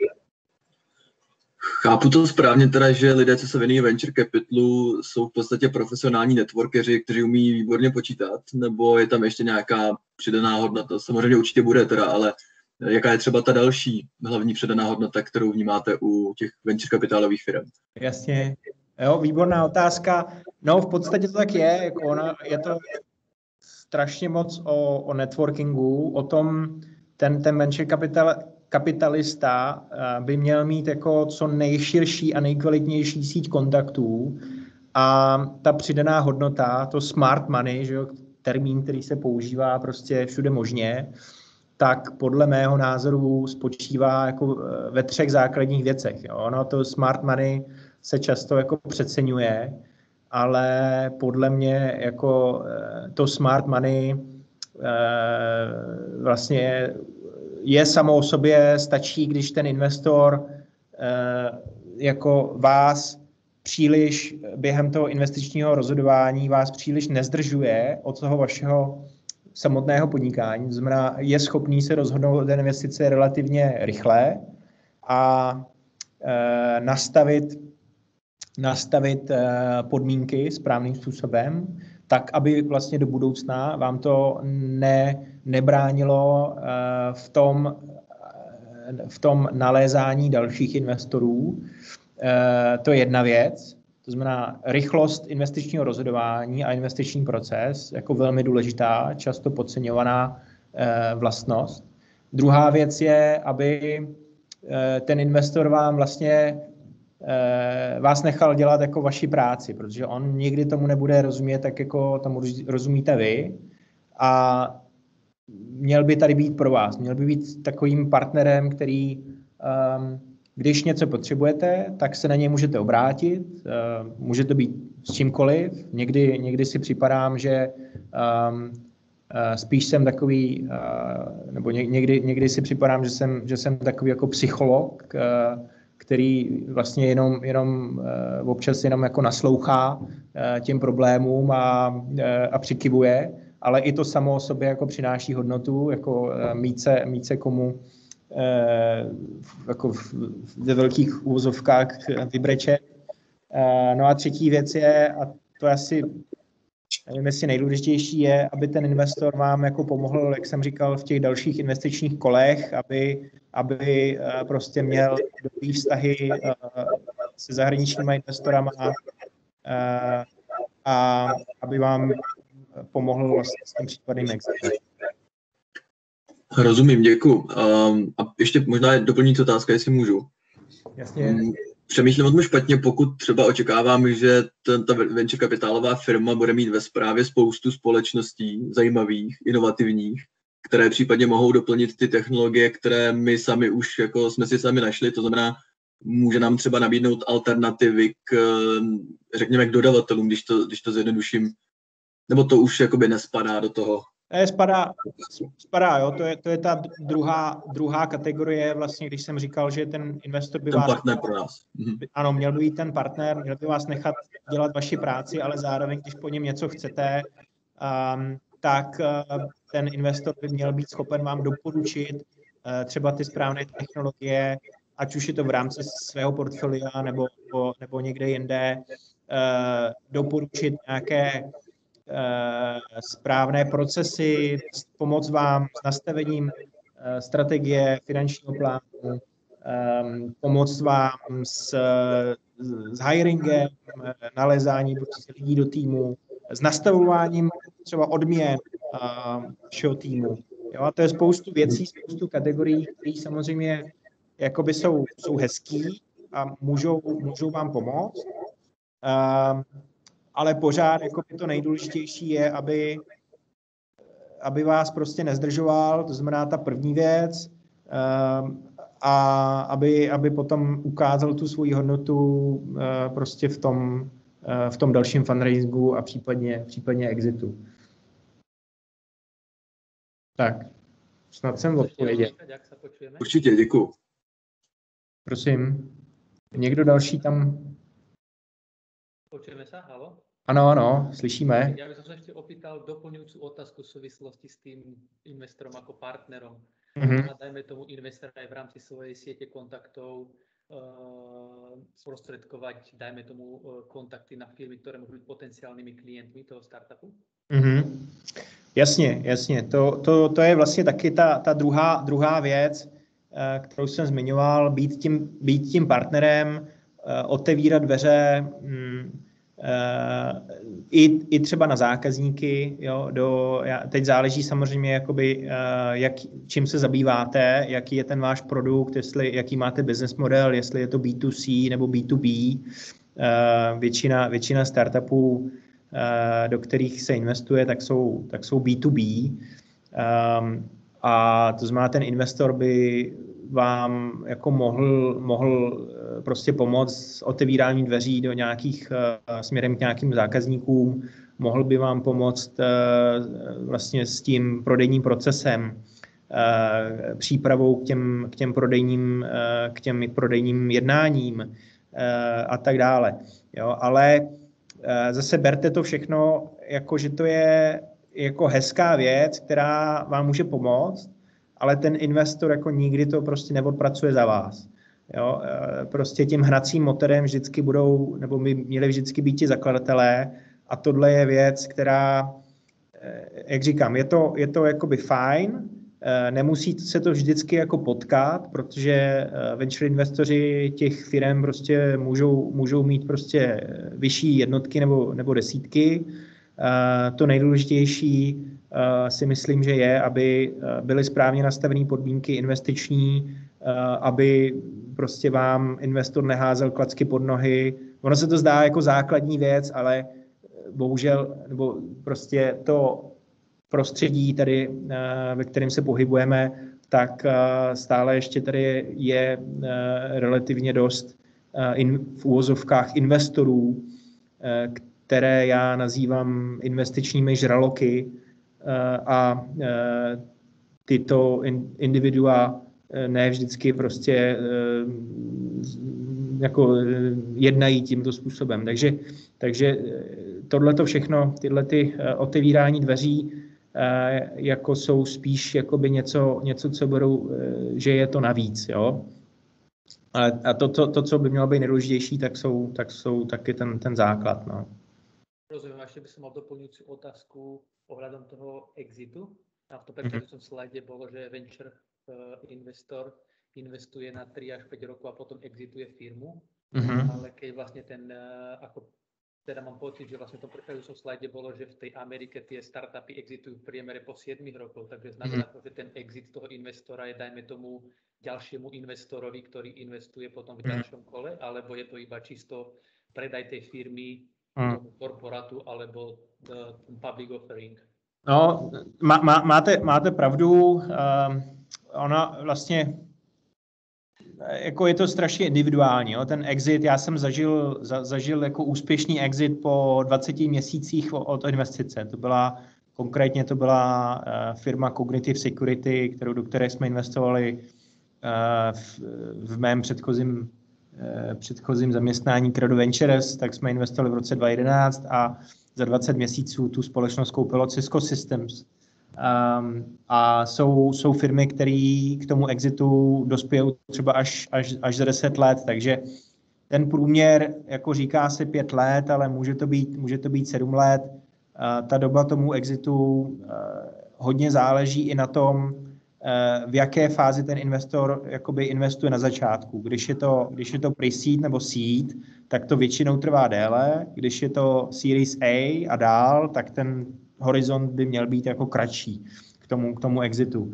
Chápu to správně teda, že lidé, co se věnují venture capitalu, jsou v podstatě profesionální networkeři, kteří umí výborně počítat, nebo je tam ještě nějaká přidaná hodnota? Samozřejmě určitě bude teda, ale jaká je třeba ta další hlavní přidaná hodnota, kterou vnímáte u těch venture kapitálových firm? Jasně. Jo, výborná otázka. No, v podstatě to tak je. Jako je to strašně moc o networkingu, o tom, ten venture kapitalista by měl mít jako co nejširší a nejkvalitnější síť kontaktů a ta přidaná hodnota, to smart money, že jo, termín, který se používá prostě všude možně, tak podle mého názoru spočívá jako ve 3 základních věcech. Jo. Ono to smart money se často jako přeceňuje, ale podle mě jako to smart money vlastně je samo o sobě, stačí, když ten investor jako vás příliš během toho investičního rozhodování vás příliš nezdržuje od toho vašeho samotného podnikání. To znamená, je schopný se rozhodnout o té investice relativně rychle a nastavit podmínky správným způsobem, tak, aby vlastně do budoucna vám to nebránilo v tom nalézání dalších investorů. To je jedna věc. To znamená rychlost investičního rozhodování a investiční proces jako velmi důležitá, často podceňovaná vlastnost. Druhá věc je, aby ten investor vám vlastně vás nechal dělat jako vaši práci, protože on nikdy tomu nebude rozumět, tak jako tomu rozumíte vy a měl by tady být pro vás. Měl by být takovým partnerem, který, když něco potřebujete, tak se na něj můžete obrátit. Může to být s čímkoliv. Někdy si připadám, že spíš jsem takový, nebo někdy si připadám, že jsem takový jako psycholog, který vlastně jenom občas jenom jako naslouchá těm problémům a přikivuje, ale i to samo o sobě jako přináší hodnotu, jako mít se komu jako ve velkých úvozovkách vybrečet. No a třetí věc je, a to asi nevím, jestli nejdůležitější je, aby ten investor vám jako pomohl, jak jsem říkal, v těch dalších investičních kolech, aby prostě měl dobrý vztahy se zahraničními investorama a aby vám pomohl vlastně s tím případným exitem. Rozumím, děkuji. A ještě možná je doplňující otázka, jestli můžu. Jasně. Přemýšlím o tom špatně, pokud třeba očekávám, že ta venture kapitálová firma bude mít ve správě spoustu společností zajímavých, inovativních, které případně mohou doplnit ty technologie, které my sami už jako jsme si sami našli. To znamená, může nám třeba nabídnout alternativy řekněme k dodavatelům, když to zjednoduším. Nebo to už jakoby nespadá do toho? Spadá, jo. To je ta druhá kategorie, vlastně, když jsem říkal, že ten investor by ten vás... partner pro nás. Ano, měl by být ten partner, měl by vás nechat dělat vaši práci, ale zároveň, když po něm něco chcete, tak ten investor by měl být schopen vám doporučit třeba ty správné technologie, ať už je to v rámci svého portfolia nebo někde jinde, doporučit nějaké správné procesy, pomoct vám s nastavením strategie, finančního plánu, pomoct vám s hiringem, nalezání lidí do týmu, s nastavováním třeba odměn všeho týmu. Jo, a to je spoustu věcí, spoustu kategorií, které samozřejmě jakoby jsou hezký a můžou vám pomoct. Ale pořád jako to nejdůležitější je, aby vás prostě nezdržoval, to znamená ta první věc, a aby potom ukázal tu svoji hodnotu prostě v tom dalším fundraisingu a případně exitu. Tak, snad jsem odpověděl. Určitě, děkuju. Prosím, někdo další tam? Počujeme se, halo? Ano, slyšíme. Ja by som sa ešte opýtal doplňujúcu otázku v súvislosti s tým investorom ako partnerom. Má, dajme tomu, investor aj v rámci svojej siete kontaktov sprostredkovať, dajme tomu, kontakty na firmy, ktoré môžu byť potenciálnymi klientmi toho startupu? Jasně. To je vlastně taky ta druhá věc, kterou jsem zmiňoval, být tím partnerem, otevírat dveře i třeba na zákazníky. Jo, teď záleží samozřejmě, jakoby, čím se zabýváte, jaký je ten váš produkt, jaký máte business model, jestli je to B2C nebo B2B. Většina startupů, do kterých se investuje, tak jsou B2B. A to znamená, ten investor by vám jako mohl prostě pomoct s otevíráním dveří do nějakých směrem k nějakým zákazníkům, mohl by vám pomoct vlastně s tím prodejním procesem, přípravou k těm prodejním jednáním a tak dále. Jo, ale zase berte to všechno, jako že to je jako hezká věc, která vám může pomoct, ale ten investor jako nikdy to prostě neodpracuje za vás. Jo, prostě tím hnacím motorem vždycky budou, nebo by měli vždycky být ti zakladatelé, a tohle je věc, která, jak říkám, je to jakoby fajn, nemusí se to vždycky jako potkat, protože venture investoři těch firm prostě můžou mít prostě vyšší jednotky nebo desítky. To nejdůležitější si myslím, že je, aby byly správně nastavené podmínky investiční, aby prostě vám investor neházel klacky pod nohy. Ono se to zdá jako základní věc, ale bohužel, nebo prostě to prostředí tady, ve kterém se pohybujeme, tak stále ještě tady je relativně dost v úvozovkách investorů, které já nazývám investičními žraloky, a tyto individua ne vždycky prostě jako jednají tímto způsobem. Takže tohleto všechno, tyhle ty otevírání dveří, jako jsou spíš jakoby něco, co berou, že je to navíc, jo. A to, co by mělo být nejdůležitější, tak jsou taky ten základ, no. Rozumiem, ešte by som mal doplňujúcu otázku ohľadom toho exitu. A v tom predchádzajúcom slajde bolo, že venture investor investuje na 3 až 5 rokov a potom exituje firmu. Ale keď vlastne ako teda mám pocit, že vlastne v tom predchádzajúcom slajde bolo, že v tej Amerike tie startupy exitujú v priemere po 7 rokov, takže znamená to, že ten exit toho investora je, dajme tomu, ďalšiemu investorovi, ktorý investuje potom v ďalšom kole, alebo je to iba čisto predaj tej firmy tomu korporátu alebo public offering? No, máte pravdu. Ona vlastně, jako je to strašně individuální. Jo? Ten exit, já jsem zažil jako úspěšný exit po 20 měsících od investice. Konkrétně to byla firma Cognitive Security, do které jsme investovali v mém předchozím zaměstnání Credo Ventures, tak jsme investovali v roce 2011 a za 20 měsíců tu společnost koupilo Cisco Systems. A jsou firmy, které k tomu exitu dospějou třeba až za 10 let, takže ten průměr, jako říká se 5 let, ale může to být 7 let. Ta doba tomu exitu hodně záleží i na tom, v jaké fázi ten investor jakoby investuje na začátku. Když je to pre-seed nebo seed, tak to většinou trvá déle. Když je to Series A a dál, tak ten horizont by měl být jako kratší k tomu exitu.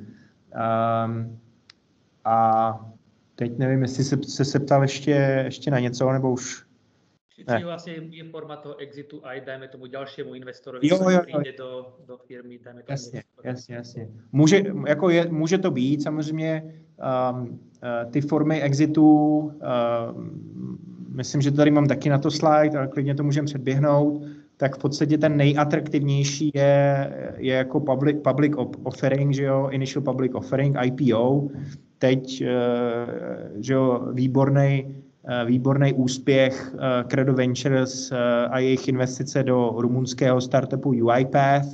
A teď nevím, jestli se ptal ještě na něco, nebo už... Či vlastne je forma toho exitu aj, dajme tomu, ďalšiemu investorovi, ktorý príde do firmy, dajme tomu... Jasně. Může to být, samozřejmě ty formy exitu, myslím, že tady mám taky na to slide, ale klidně to můžeme předběhnout, tak v podstatě ten nejatraktivnější je jako public offering, že jo, initial public offering, IPO. Teď, že jo, výborný výborný úspěch Credo Ventures a jejich investice do rumunského startupu UiPath,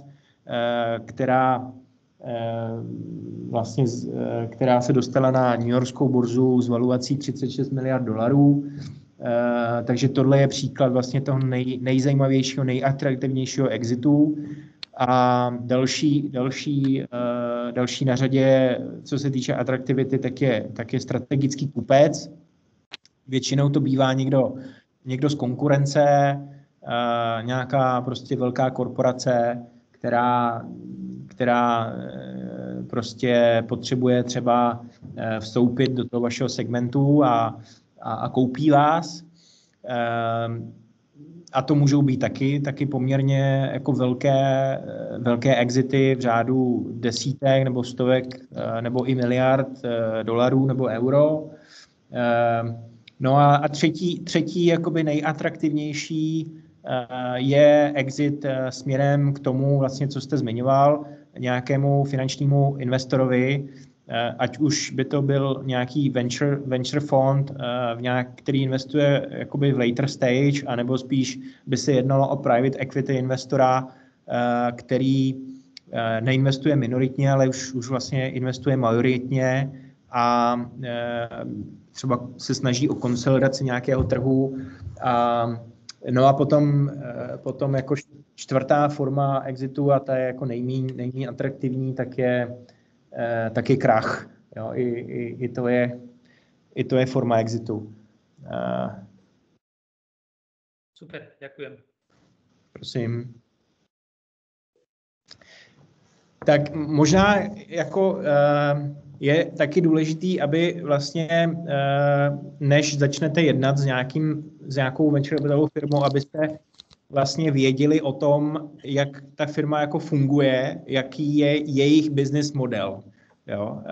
která se dostala na New Yorkskou burzu s valuací 36 miliard $. Takže tohle je příklad vlastně toho nejzajímavějšího, nejatraktivnějšího exitu. A další na řadě, co se týče atraktivity, tak je strategický kupec. Většinou to bývá někdo z konkurence, nějaká prostě velká korporace, která prostě potřebuje třeba vstoupit do toho vašeho segmentu a koupí vás. A to můžou být taky poměrně jako velké exity v řádu desítek nebo stovek nebo i miliard dolarů nebo euro. No a třetí jakoby nejatraktivnější je exit směrem k tomu, vlastně, co jste zmiňoval, nějakému finančnímu investorovi, ať už by to byl nějaký venture fond, který investuje jakoby v later stage, anebo spíš by se jednalo o private equity investora, který neinvestuje minoritně, ale už vlastně investuje majoritně a třeba se snaží o konsolidaci nějakého trhu. No a potom jako čtvrtá forma exitu, a ta je jako nejméně atraktivní, tak je krach. Jo, i to je forma exitu. Super, ďakujem. Prosím. Tak možná jako je taky důležitý, aby vlastně než začnete jednat s nějakou venture capitalovou firmou, abyste vlastně věděli o tom, jak ta firma jako funguje, jaký je jejich business model. Jo?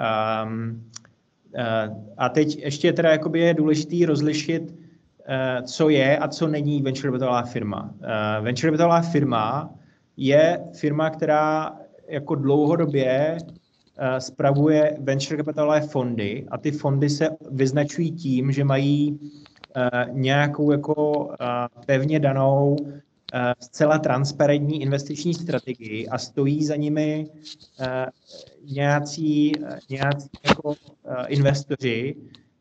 A teď ještě teda jakoby je důležitý rozlišit, co je a co není venture capitalová firma. Venture capitalová firma je firma, která jako dlouhodobě spravuje venture capitalové fondy a ty fondy se vyznačují tím, že mají nějakou jako pevně danou zcela transparentní investiční strategii a stojí za nimi nějací jako investoři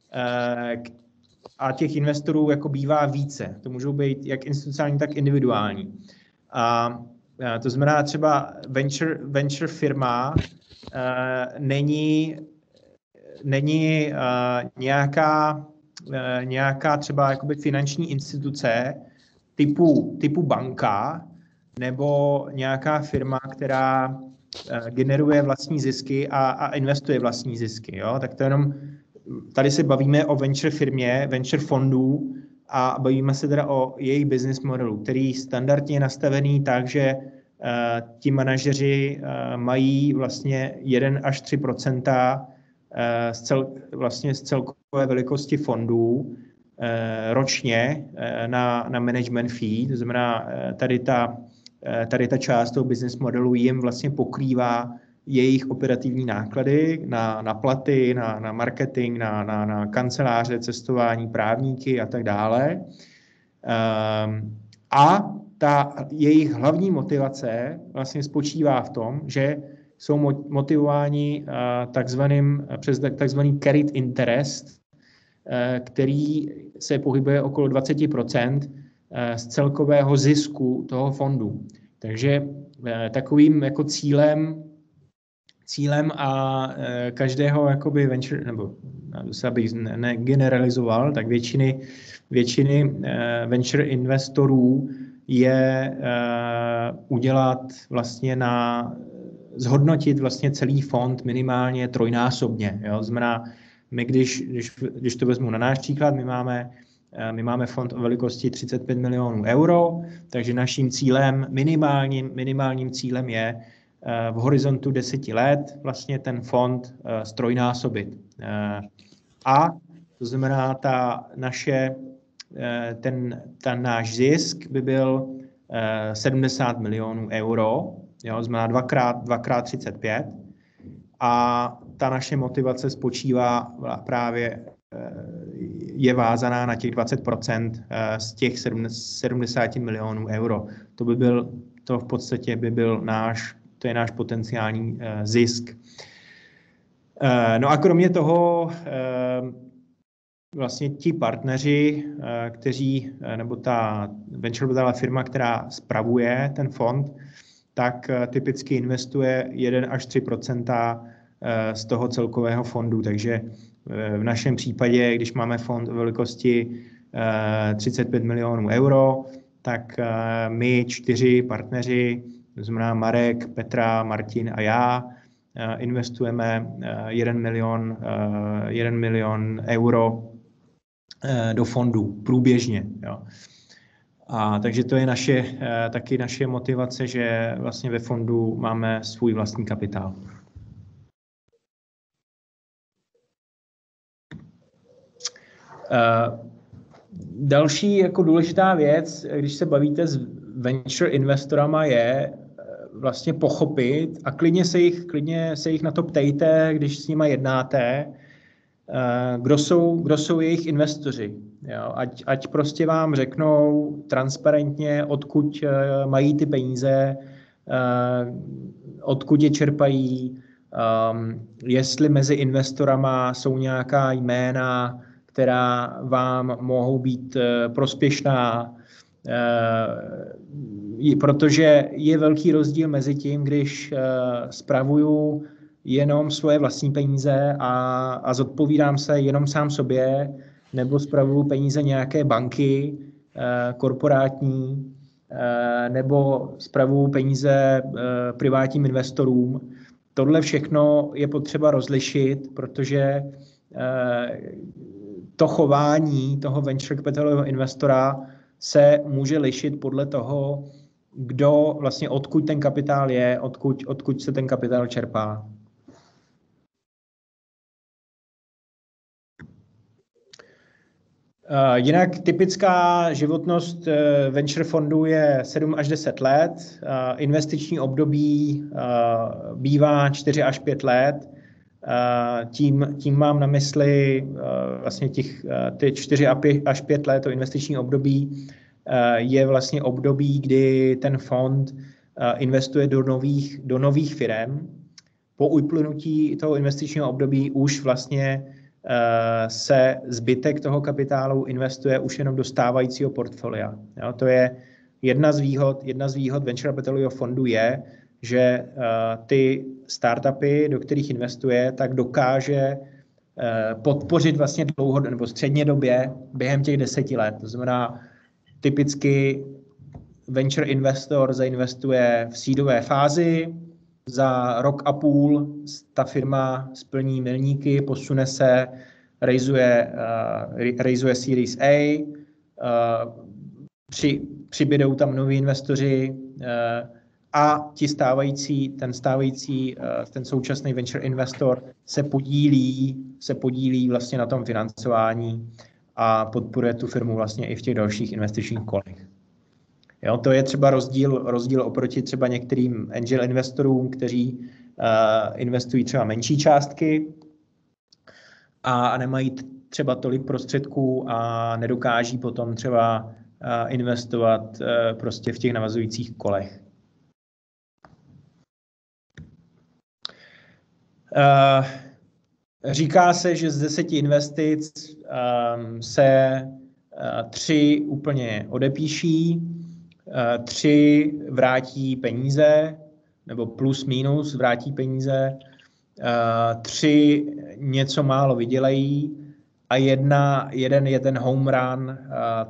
a těch investorů jako bývá více. To můžou být jak institucionální, tak individuální. A to znamená třeba venture firma není nějaká třeba jakoby finanční instituce typu banka nebo nějaká firma, která generuje vlastní zisky a investuje vlastní zisky. Jo? Tak to jenom, tady se bavíme o venture firmě, venture fondů a bavíme se teda o jejich business modelu, který standardně je nastavený tak, že ti manažeři mají vlastně 1 až 3% z celkové velikosti fondů ročně na management fee. To znamená, tady ta část toho business modelu jim vlastně pokrývá jejich operativní náklady na platy, na marketing, na kanceláře, cestování, právníky a tak dále. A ta jejich hlavní motivace vlastně spočívá v tom, že jsou motivováni přes takzvaný carried interest, který se pohybuje okolo 20% z celkového zisku toho fondu. Takže takovým jako cílem a každého jakoby venture, nebo abych negeneralizoval, tak většiny venture investorů je udělat vlastně zhodnotit vlastně celý fond minimálně trojnásobně. Jo? Znamená, my když to vezmu na náš příklad, my máme fond o velikosti 35 milionů euro, takže naším cílem, minimálním cílem je v horizontu 10 let vlastně ten fond ztrojnásobit. A to znamená, ten náš zisk by byl 70 milionů euro, jo, znamená dvakrát 35. A ta naše motivace spočívá právě je vázaná na těch 20% z těch 70 milionů euro. To v podstatě by byl to je náš potenciální zisk. No a kromě toho vlastně ti partneři, nebo ta venture capital firma, která spravuje ten fond, tak typicky investuje 1 až 3% z toho celkového fondu. Takže v našem případě, když máme fond o velikosti 35 milionů euro, tak my 4 partneři, to znamená Marek, Petra, Martin a já, investujeme 1 milion euro do fondu průběžně. Jo. A takže to je taky naše motivace, že vlastně ve fondu máme svůj vlastní kapitál. Další jako důležitá věc, když se bavíte s venture investorama, je vlastně pochopit a klidně se jich na to ptejte, když s nimi jednáte, kdo jsou jejich investoři. Jo? Ať prostě vám řeknou transparentně, odkud mají ty peníze, odkud je čerpají, jestli mezi investorama jsou nějaká jména, která vám mohou být prospěšná, protože je velký rozdíl mezi tím, když spravuju jenom svoje vlastní peníze a zodpovídám se jenom sám sobě, nebo spravuju peníze nějaké banky korporátní, nebo spravuju peníze privátním investorům. Tohle všechno je potřeba rozlišit, protože to chování toho venture capitalového investora se může lišit podle toho, kdo vlastně odkud ten kapitál je, odkud se ten kapitál čerpá. Jinak typická životnost venture fondu je 7 až 10 let, investiční období bývá 4 až 5 let. Tím mám na mysli vlastně ty 4 až 5 let, to investiční období je vlastně období, kdy ten fond investuje do nových firem. Po uplynutí toho investičního období už vlastně se zbytek toho kapitálu investuje už jenom do stávajícího portfolia. Jo, to je jedna z výhod venture capitalového fondu je, že ty startupy, do kterých investuje, tak dokáže podpořit vlastně nebo střednědobě během těch 10 let. To znamená, typicky venture investor zainvestuje v seedové fázi, za rok a půl ta firma splní milníky, posune se, raisuje Series A, přibydou tam noví investoři a ten současný venture investor se podílí vlastně na tom financování a podporuje tu firmu vlastně i v těch dalších investičních kolech. Jo, to je třeba rozdíl oproti třeba některým angel investorům, kteří investují třeba menší částky a nemají třeba tolik prostředků a nedokáží potom třeba investovat prostě v těch navazujících kolech. Říká se, že z 10 investic se 3 úplně odepíší, 3 vrátí peníze, nebo plus minus vrátí peníze, 3 něco málo vydělají a jeden je ten home run,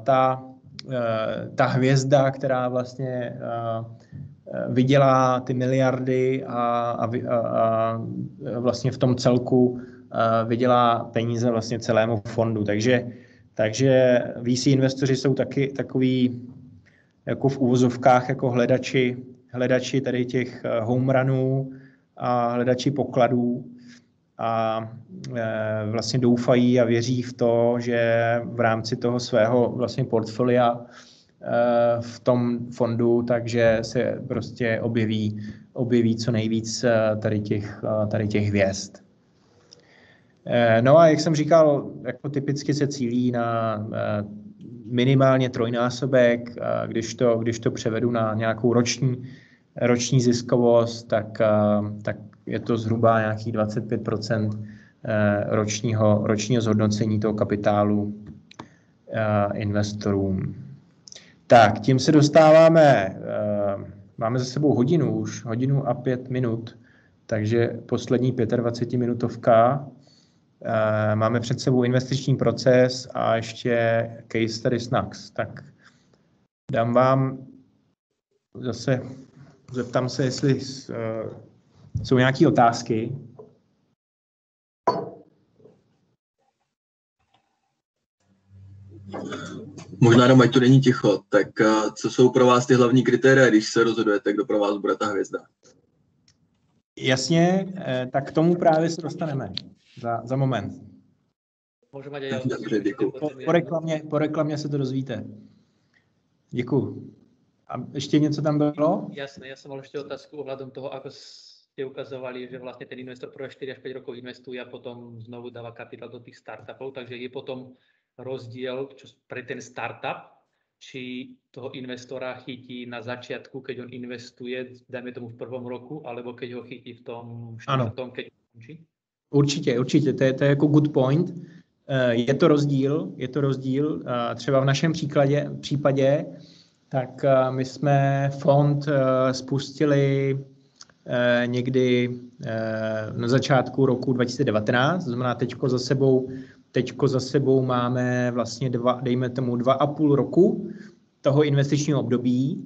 ta hvězda, která vlastně vydělá ty miliardy a vlastně v tom celku vydělá peníze vlastně celému fondu. Takže VC investoři jsou taky takový jako v uvozovkách jako hledači tady těch home runů a hledači pokladů a vlastně doufají a věří v to, že v rámci toho svého vlastně portfolia v tom fondu, takže se prostě objeví co nejvíc tady těch hvězd. No a jak jsem říkal, jako typicky se cílí na minimálně trojnásobek, když to převedu na nějakou roční ziskovost, tak je to zhruba nějakých 25% ročního zhodnocení toho kapitálu investorům. Tak, tím se dostáváme, máme za sebou hodinu a 5 minut, takže poslední 25-minutovka. Máme před sebou investiční proces a ještě case study snacks. Tak dám vám zase, zeptám se, jestli jsou nějaké otázky. Možná jenom, ať tu není ticho, tak co jsou pro vás ty hlavní kritéria, když se rozhodujete, kdo pro vás bude ta hvězda? Jasně, tak k tomu právě se dostaneme za moment. Môžem mať aj Dobře, děkuji. Po reklamě se to dozvíte. Děkuju. A ještě něco tam bylo? Jasné, ja som mal ešte otázku ohľadom toho, ako ste ukazovali, že vlastne ten investor prvé 4 až 5 rokov investuje a potom znovu dáva kapitál do tých startupov, takže je potom rozdiel pre ten startup, či toho investora chytí na začiatku, keď on investuje, dajme tomu v prvom roku, alebo keď ho chytí v tom čtvrtom, keď končí? Určitě, to je jako good point. Je to rozdíl. Třeba v našem případě, tak my jsme fond spustili někdy na začátku roku 2019, to znamená teďko za sebou máme vlastně dejme tomu 2,5 roku toho investičního období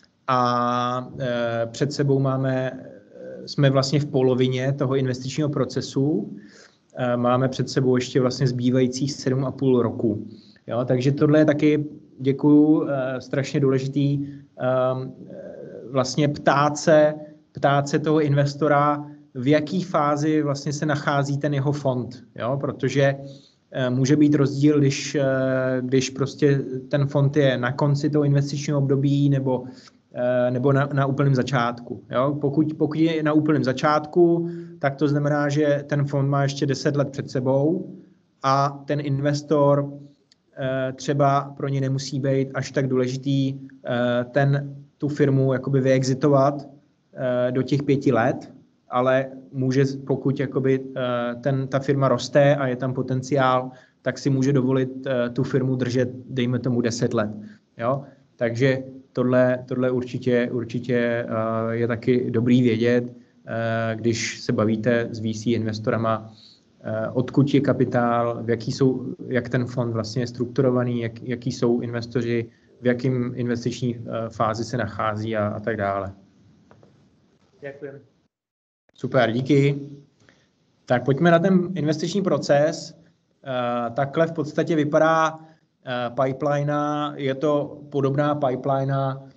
a před sebou jsme vlastně v polovině toho investičního procesu, máme před sebou ještě vlastně zbývajících 7,5 roku. Jo, takže tohle je taky, děkuju, strašně důležitý vlastně ptát se toho investora, v jaký fázi vlastně se nachází ten jeho fond, jo, protože může být rozdíl, když prostě ten fond je na konci toho investičního období nebo na úplném začátku. Jo? Pokud je na úplném začátku, tak to znamená, že ten fond má ještě 10 let před sebou a ten investor třeba pro ně nemusí být až tak důležitý tu firmu jakoby vyexitovat do těch 5 let, ale může, pokud jakoby ta firma roste a je tam potenciál, tak si může dovolit tu firmu držet, dejme tomu 10 let. Jo? Takže tohle určitě je taky dobrý vědět, když se bavíte s VC investorama, odkud je kapitál, jak ten fond vlastně je strukturovaný, jaký jsou investoři, v jakém investiční fázi se nachází a tak dále. Ďakujem. Super, díky. Tak pojďme na ten investiční proces. Takhle v podstatě vypadá pipeline, je to podobná pipeline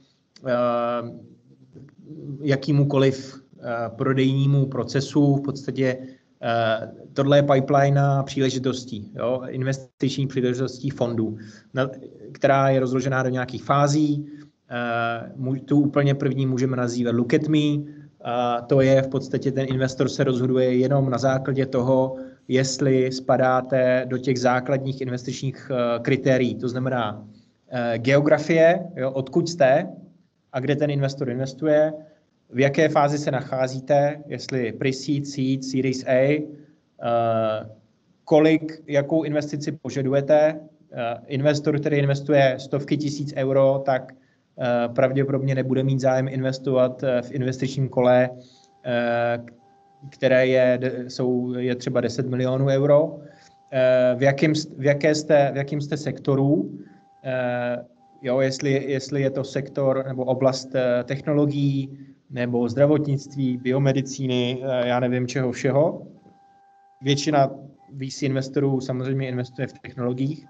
jakýmukoliv prodejnímu procesu. V podstatě tohle je pipeline příležitostí, jo, investiční příležitostí fondů, která je rozložená do nějakých fází. Tu úplně první můžeme nazývat Look at Me. To je v podstatě ten investor se rozhoduje jenom na základě toho, jestli spadáte do těch základních investičních kritérií, to znamená geografie, jo, odkud jste a kde ten investor investuje, v jaké fázi se nacházíte, jestli pre-seed, seed, series A, jakou investici požadujete. Investor, který investuje stovky tisíc euro, tak pravděpodobně nebude mít zájem investovat v investičním kole, které je třeba 10 milionů euro. V jakém jste sektoru, jo, jestli je to sektor nebo oblast technologií, nebo zdravotnictví, biomedicíny, já nevím čeho všeho. Většina VC investorů samozřejmě investuje v technologiích.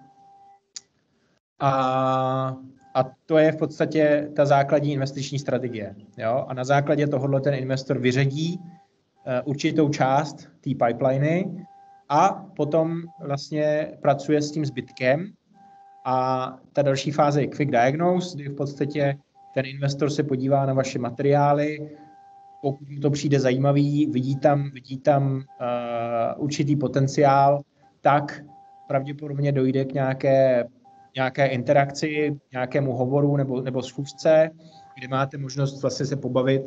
A to je v podstatě ta základní investiční strategie. Jo? A na základě tohohle ten investor vyřadí určitou část té pipeliny a potom vlastně pracuje s tím zbytkem. A ta další fáze je quick diagnose, kdy v podstatě ten investor se podívá na vaše materiály, pokud mu to přijde zajímavý, vidí tam určitý potenciál, tak pravděpodobně dojde k nějaké interakci, nějakému hovoru nebo schůzce, kde máte možnost vlastně se pobavit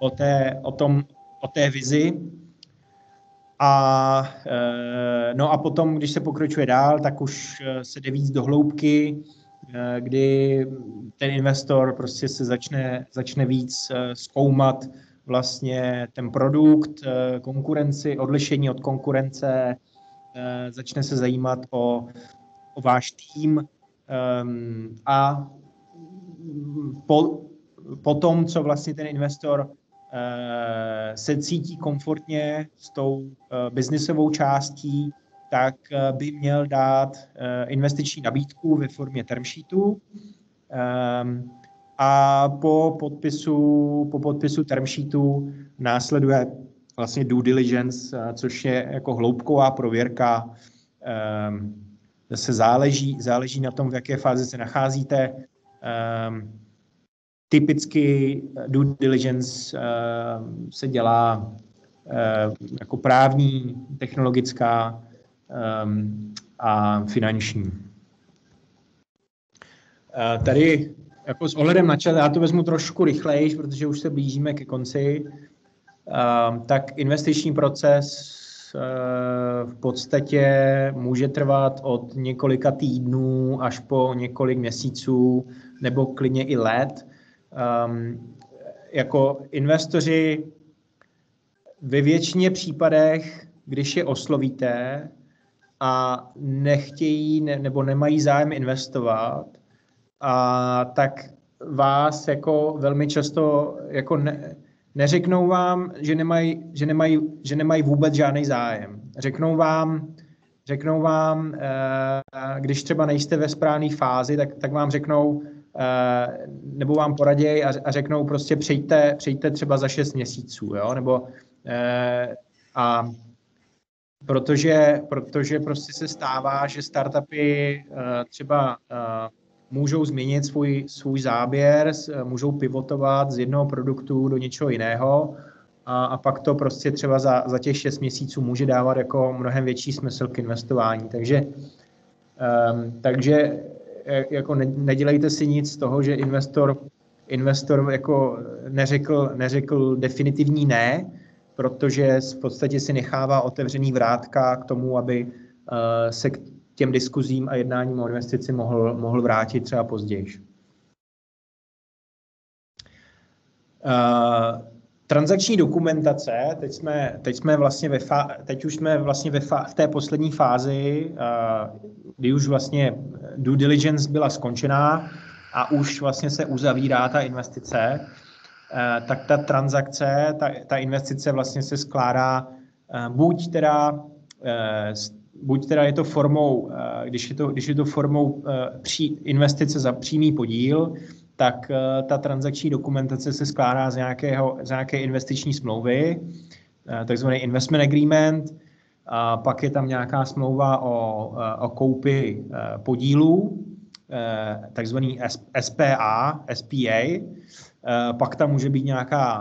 o té vizi. No a potom, když se pokračuje dál, tak už se jde víc do hloubky, kdy ten investor prostě se začne víc zkoumat vlastně ten produkt, konkurenci, odlišení od konkurence, začne se zajímat o váš tým a po tom, co vlastně ten investor se cítí komfortně s tou biznisovou částí, tak by měl dát investiční nabídku ve formě term sheetu a po podpisu term sheetu následuje vlastně due diligence, což je jako hloubková prověrka. Zase záleží na tom, v jaké fázi se nacházíte. Typicky due diligence se dělá jako právní, technologická a finanční. Tady jako s ohledem na čas, já to vezmu trošku rychleji, protože už se blížíme ke konci, tak investiční proces v podstatě může trvat od několika týdnů až po několik měsíců nebo klidně i let. Jako investoři ve většině případech, když je oslovíte a nechtějí nebo nemají zájem investovat, tak vás jako velmi často jako neřeknou vám, že nemají vůbec žádný zájem. Řeknou vám, když třeba nejste ve správné fázi, tak vám řeknou, nebo vám poradějí a řeknou prostě přijďte třeba za 6 měsíců, jo? Nebo protože prostě se stává, že startupy třeba můžou změnit svůj záběr, můžou pivotovat z jednoho produktu do něčeho jiného a pak to prostě třeba za těch 6 měsíců může dávat jako mnohem větší smysl k investování. Takže jako nedělejte si nic z toho, že investor jako neřekl definitivní ne, protože v podstatě si nechává otevřený vrátka k tomu, aby se k těm diskuzím a jednáním o investici mohl vrátit třeba později. Transakční dokumentace, teď už jsme vlastně v té poslední fázi, kdy už vlastně due diligence byla skončená a už vlastně se uzavírá ta investice, tak ta transakce, ta investice vlastně se skládá buď teda je to formou, když je to formou investice za přímý podíl, tak ta transakční dokumentace se skládá z nějaké investiční smlouvy, takzvaný investment agreement, a pak je tam nějaká smlouva o koupi podílů, takzvaný SPA, pak tam může být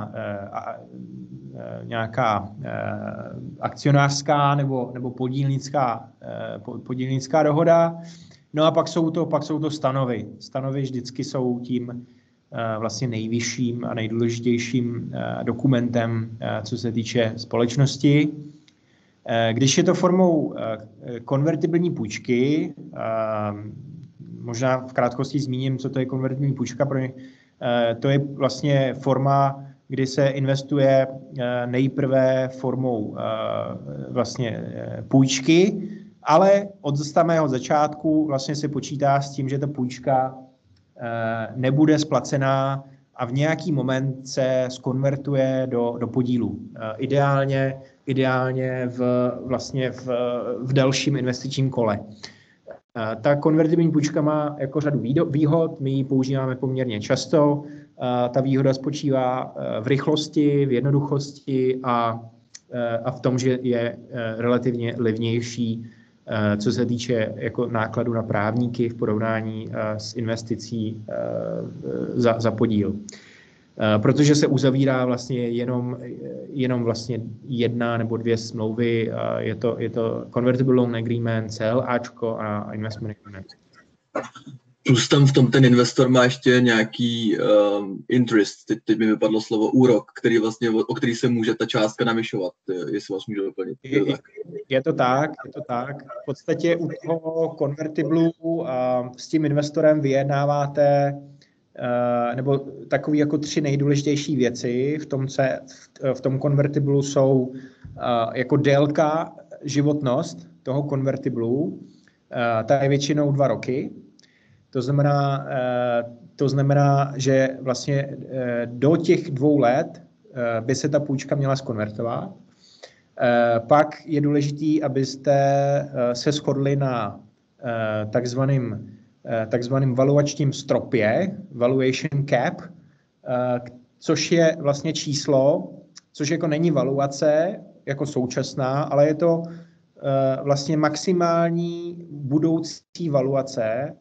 nějaká akcionářská nebo podílnická dohoda. No a pak jsou to stanovy. Stanovy vždycky jsou tím vlastně nejvyšším a nejdůležitějším dokumentem, co se týče společnosti. Když je to formou konvertibilní půjčky, možná v krátkosti zmíním, co to je konvertibilní půjčka. To je vlastně forma, kdy se investuje nejprve formou vlastně půjčky, ale od samého začátku vlastně se počítá s tím, že ta půjčka nebude splacená a v nějaký moment se zkonvertuje do podílů. Ideálně v dalším investičním kole. Ta konvertibilní půjčka má jako řadu výhod, my ji používáme poměrně často. Ta výhoda spočívá v rychlosti, v jednoduchosti a v tom, že je relativně levnější, co se týče jako nákladu na právníky v porovnání s investicí za podíl. protože se uzavírá vlastně jenom vlastně 1 nebo 2 smlouvy, je to Convertible Loan Agreement, CLAčko a Investment Agreement. Plus tam v tom ten investor má ještě nějaký interest, teď mi vypadlo slovo úrok, o který se může ta částka navyšovat, jestli vás můžu doplnit. Je to tak. V podstatě u toho konvertiblu s tím investorem vyjednáváte nebo takový jako 3 nejdůležitější věci v tom konvertiblu jsou jako délka, životnost toho konvertiblu, ta je většinou 2 roky. To znamená, že vlastně do těch 2 let by se ta půjčka měla zkonvertovat. Pak je důležitý, abyste se shodli na takzvaným valuačním stropě, valuation cap, což je vlastně číslo, což jako není valuace jako současná, ale je to vlastně maximální budoucí valuace,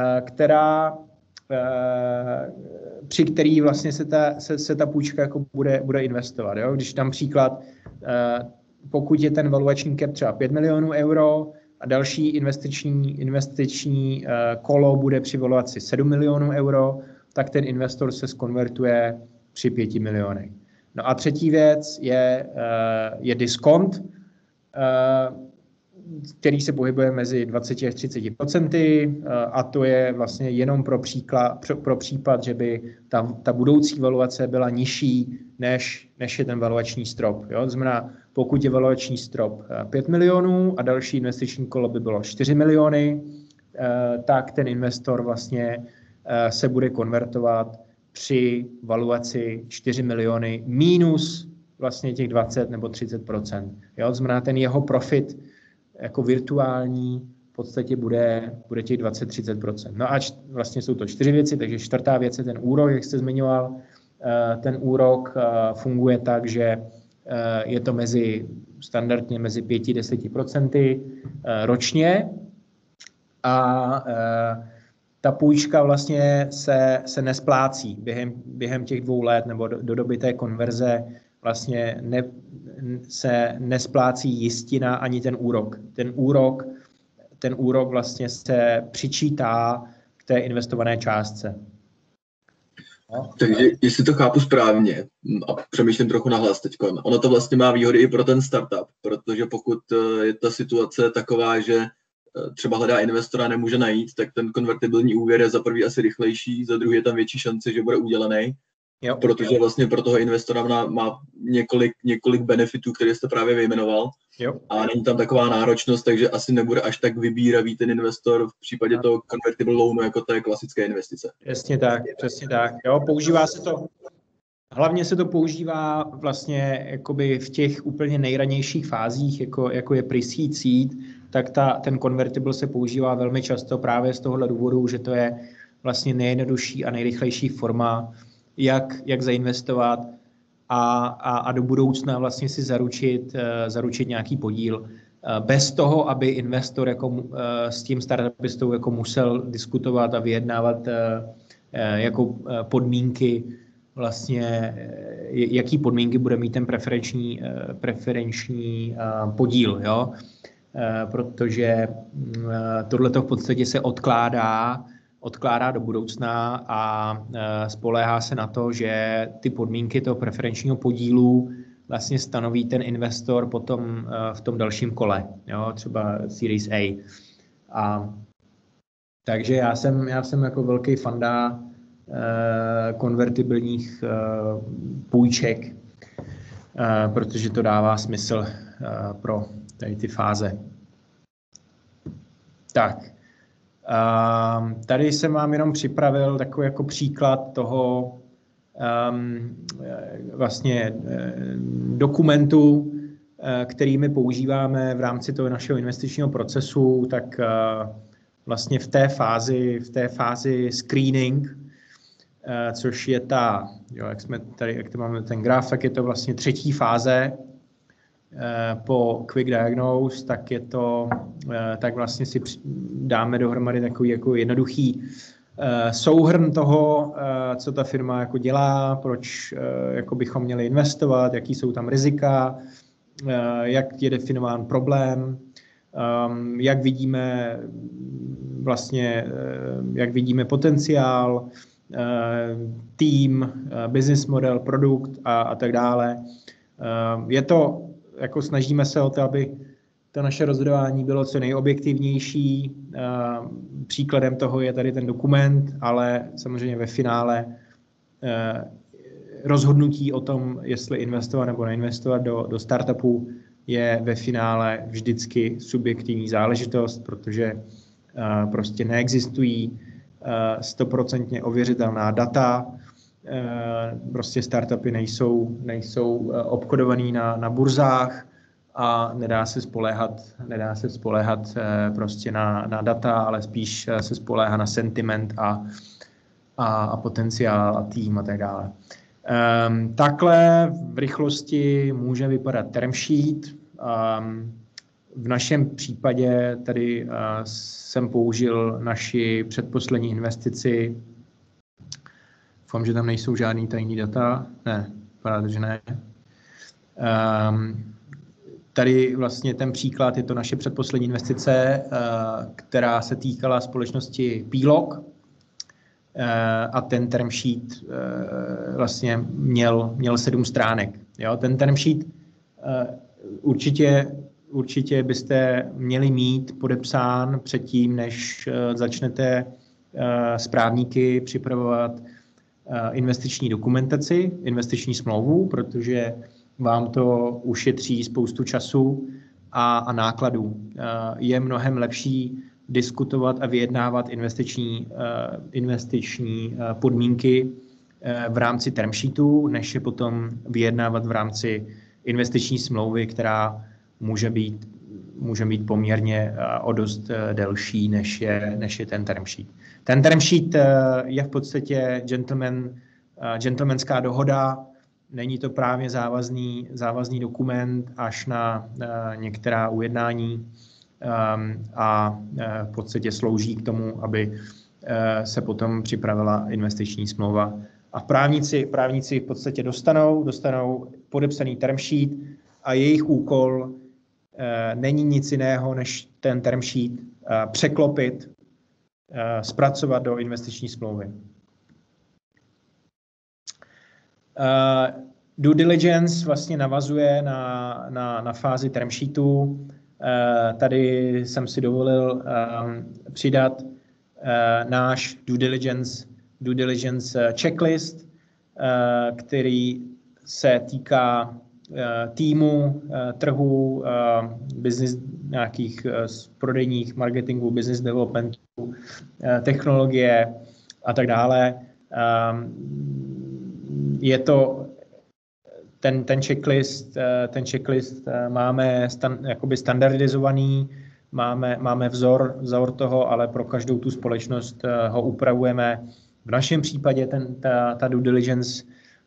při který vlastně se ta půjčka jako bude investovat. Jo? Když tam příklad, pokud je ten valuační cap třeba 5 milionů euro a další investiční kolo bude při valuaci 7 milionů euro, tak ten investor se zkonvertuje při 5 milionech. No a třetí věc je diskont, který se pohybuje mezi 20 až 30%, a to je vlastně jenom pro případ, že by ta budoucí valuace byla nižší, než je ten valuační strop. Jo? To znamená, pokud je valuační strop 5 milionů a další investiční kolo by bylo 4 miliony, tak ten investor vlastně se bude konvertovat při valuaci 4 miliony minus vlastně těch 20 nebo 30%. Jo? To znamená, ten jeho profit jako virtuální v podstatě bude těch 20-30%. No a vlastně jsou to 4 věci, takže 4. věc je ten úrok, jak jste zmiňoval. Ten úrok funguje tak, že je to standardně mezi 5-10% ročně a ta půjčka vlastně se nesplácí během těch 2 let nebo do doby té konverze vlastně se nesplácí jistina ani ten úrok. Ten úrok vlastně se přičítá k té investované částce. No. Takže jestli to chápu správně a přemýšlím trochu nahlas teď, ono to vlastně má výhody i pro ten startup, protože pokud je ta situace taková, že třeba hledá investora, nemůže najít, tak ten konvertibilní úvěr je za prvý asi rychlejší, za druhý je tam větší šance, že bude udělený. Jo. Protože vlastně pro toho investora má několik benefitů, které jste právě vyjmenoval. Jo. A není tam taková náročnost, takže asi nebude až tak vybíravý ten investor v případě toho convertible loanu jako té klasické investice. Přesně tak. Jo, používá se to, hlavně se to používá vlastně jakoby v těch úplně nejranějších fázích, jako je pre-seed seed, tak ten convertible se používá velmi často právě z tohohle důvodu, že to je vlastně nejjednodušší a nejrychlejší forma, jak zainvestovat a do budoucna vlastně si zaručit nějaký podíl. Bez toho, aby investor jako s tím startupistou jako musel diskutovat a vyjednávat jako podmínky vlastně, jaký podmínky bude mít ten preferenční podíl, jo? Protože tohleto v podstatě se odkládá do budoucna a spoléhá se na to, že ty podmínky toho preferenčního podílu vlastně stanoví ten investor potom v tom dalším kole, jo, třeba Series A. Takže já jsem jako velký fanda konvertibilních půjček, protože to dává smysl pro tady ty fáze. Tak. Tady jsem vám jenom připravil takový jako příklad toho vlastně dokumentu, který my používáme v rámci toho našeho investičního procesu, tak vlastně v té fázi screening, což je jak to máme ten graf, tak je to vlastně 3. fáze po Quick Diagnose, tak vlastně si dáme dohromady takový jako jednoduchý souhrn toho, co ta firma jako dělá, proč jako bychom měli investovat, jaký jsou tam rizika, jak je definován problém, jak vidíme potenciál, tým, business model, produkt a tak dále. Je to, jako snažíme se o to, aby to naše rozhodování bylo co nejobjektivnější. Příkladem toho je tady ten dokument, ale samozřejmě ve finále rozhodnutí o tom, jestli investovat nebo neinvestovat do startupu, je ve finále vždycky subjektivní záležitost, protože prostě neexistují 100% ověřitelná data. Prostě startupy nejsou obchodovaný na burzách a nedá se spoléhat prostě na data, ale spíš se spoléhá na sentiment a potenciál a tým a tak dále. Takhle v rychlosti může vypadat term sheet. V našem případě tady jsem použil naši předposlední investici. Doufám, že tam nejsou žádný tajný data. Ne, vypadá, že ne. Tady vlastně ten příklad je to naše předposlední investice, která se týkala společnosti P-Log. A ten term sheet vlastně měl 7 stránek. Jo? Ten term sheet určitě byste měli mít podepsán předtím, než začnete s právníky připravovat investiční dokumentaci, investiční smlouvu, protože vám to ušetří spoustu času a nákladů. Je mnohem lepší diskutovat a vyjednávat investiční podmínky v rámci term sheetu, než je potom vyjednávat v rámci investiční smlouvy, která může být poměrně o dost delší, než je ten term sheet. Ten term sheet je v podstatě gentlemanská dohoda, není to právně závazný dokument až na některá ujednání a v podstatě slouží k tomu, aby se potom připravila investiční smlouva. A právníci v podstatě dostanou podepsaný term sheet a jejich úkol není nic jiného, než ten term sheet překlopit, zpracovat do investiční smlouvy. Due diligence vlastně navazuje na fázi term sheetu. Tady jsem si dovolil přidat náš due diligence checklist, který se týká týmu, trhu, business, nějakých prodejních, marketingu, business developmentu, technologie a tak dále. Je to ten checklist máme jakoby standardizovaný, máme vzor toho, ale pro každou tu společnost ho upravujeme. V našem případě ta due diligence,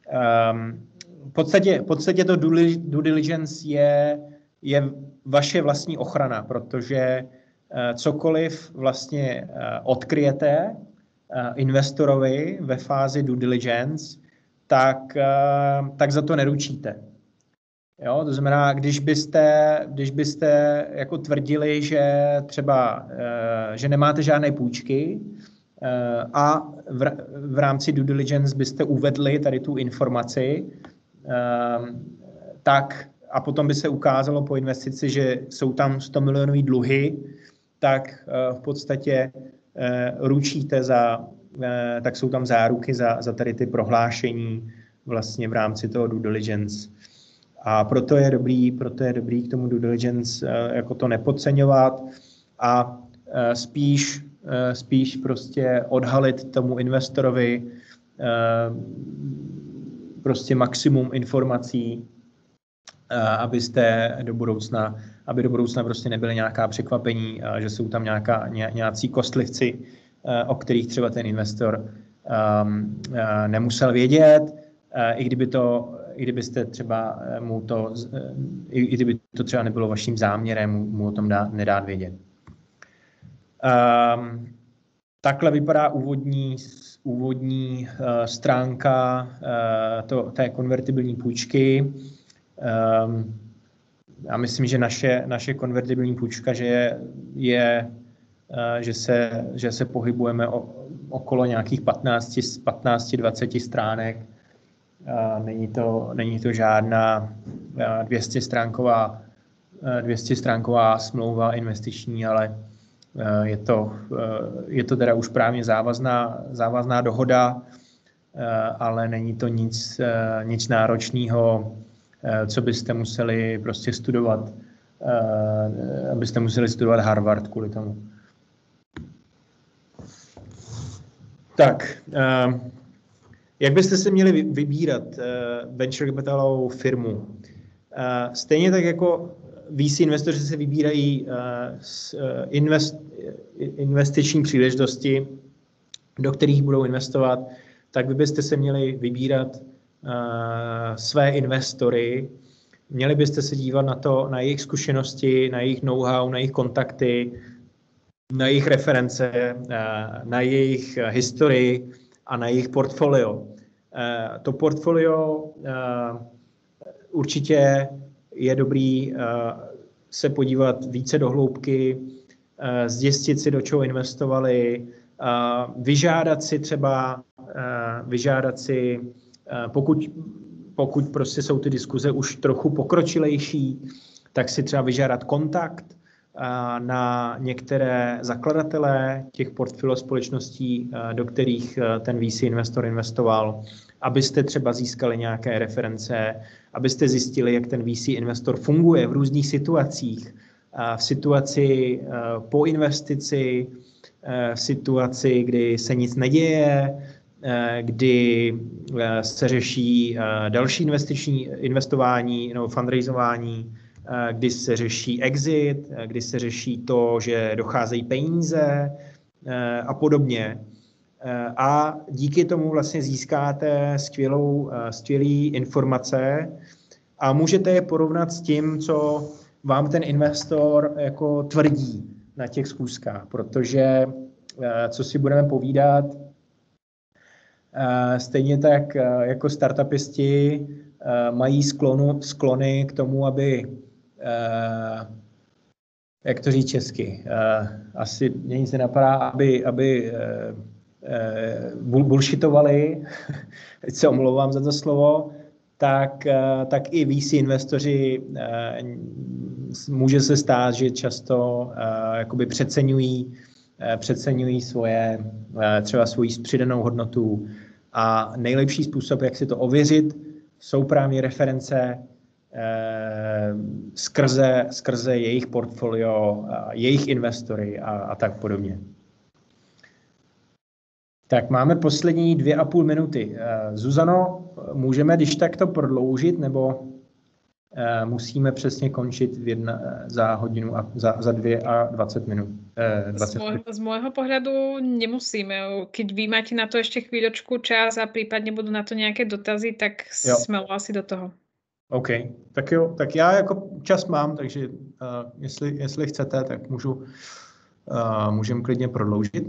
v podstatě to due diligence je vaše vlastní ochrana, protože cokoliv vlastně odkryjete investorovi ve fázi due diligence, tak za to neručíte. Jo, to znamená, když byste jako tvrdili, že třeba že nemáte žádné půjčky a v rámci due diligence byste uvedli tady tu informaci, tak a potom by se ukázalo po investici, že jsou tam 100 milionové dluhy, tak v podstatě ručíte tak jsou tam záruky za tady ty prohlášení vlastně v rámci toho due diligence. A proto je dobrý k tomu due diligence jako to nepodceňovat a spíš prostě odhalit tomu investorovi prostě maximum informací, aby do budoucna prostě nebyly nějaká překvapení, že jsou tam nějací kostlivci, o kterých třeba ten investor nemusel vědět, i kdybyste třeba i kdyby to třeba nebylo vaším záměrem mu o tom nedát vědět. takhle vypadá úvodní stránka té konvertibilní půjčky. Já myslím, že naše konvertibilní půjčka, že se pohybujeme okolo nějakých 15-20 stránek. Není to žádná 200stránková smlouva investiční, ale je to teda už právně závazná dohoda, ale není to nic náročného, co byste museli prostě studovat, abyste museli studovat Harvard kvůli tomu. Tak, jak byste se měli vybírat venture capitalovou firmu? Stejně tak jako VC investoři se vybírají investiční příležitosti, do kterých budou investovat, tak vy byste se měli vybírat své investory. Měli byste se dívat na jejich zkušenosti, na jejich know-how, na jejich kontakty, na jejich reference, na jejich historii a na jejich portfolio. To portfolio určitě je dobrý se podívat více do hloubky, zjistit si, do čeho investovali, vyžádat si, pokud prostě jsou ty diskuze už trochu pokročilejší, tak si třeba vyžádat kontakt na některé zakladatele těch portfolio společností, do kterých ten VC investor investoval, abyste třeba získali nějaké reference, abyste zjistili, jak ten VC investor funguje v různých situacích. V situaci po investici, v situaci, kdy se nic neděje, kdy se řeší další investování nebo fundraisování, kdy se řeší exit, kdy se řeší to, že docházejí peníze a podobně. A díky tomu vlastně získáte skvělé informace a můžete je porovnat s tím, co vám ten investor jako tvrdí na těch schůzkách, protože co si budeme povídat, stejně tak jako startupisti mají sklony k tomu, aby, jak to říct česky, asi mě nic nenapadá, aby bullshitovali, teď se omlouvám za to slovo, tak i VC investoři může se stát, že často jakoby přeceňují třeba svoji přidanou hodnotu. A nejlepší způsob, jak si to ověřit, jsou právě reference skrze jejich portfolio, jejich investory a tak podobně. Tak máme poslední 2,5 minuty. Zuzano, můžeme když tak to prodloužit, nebo musíme přesně končit za hodinu a za 2 a 20 minut? Z môjho pohľadu nemusíme. Keď vy máte na to ešte chvíľočku čas a prípadne budú na to nejaké dotazy, tak smelo asi do toho. OK, tak jo, tak já jako čas mám, takže jestli chcete, tak můžeme klidně prodloužit.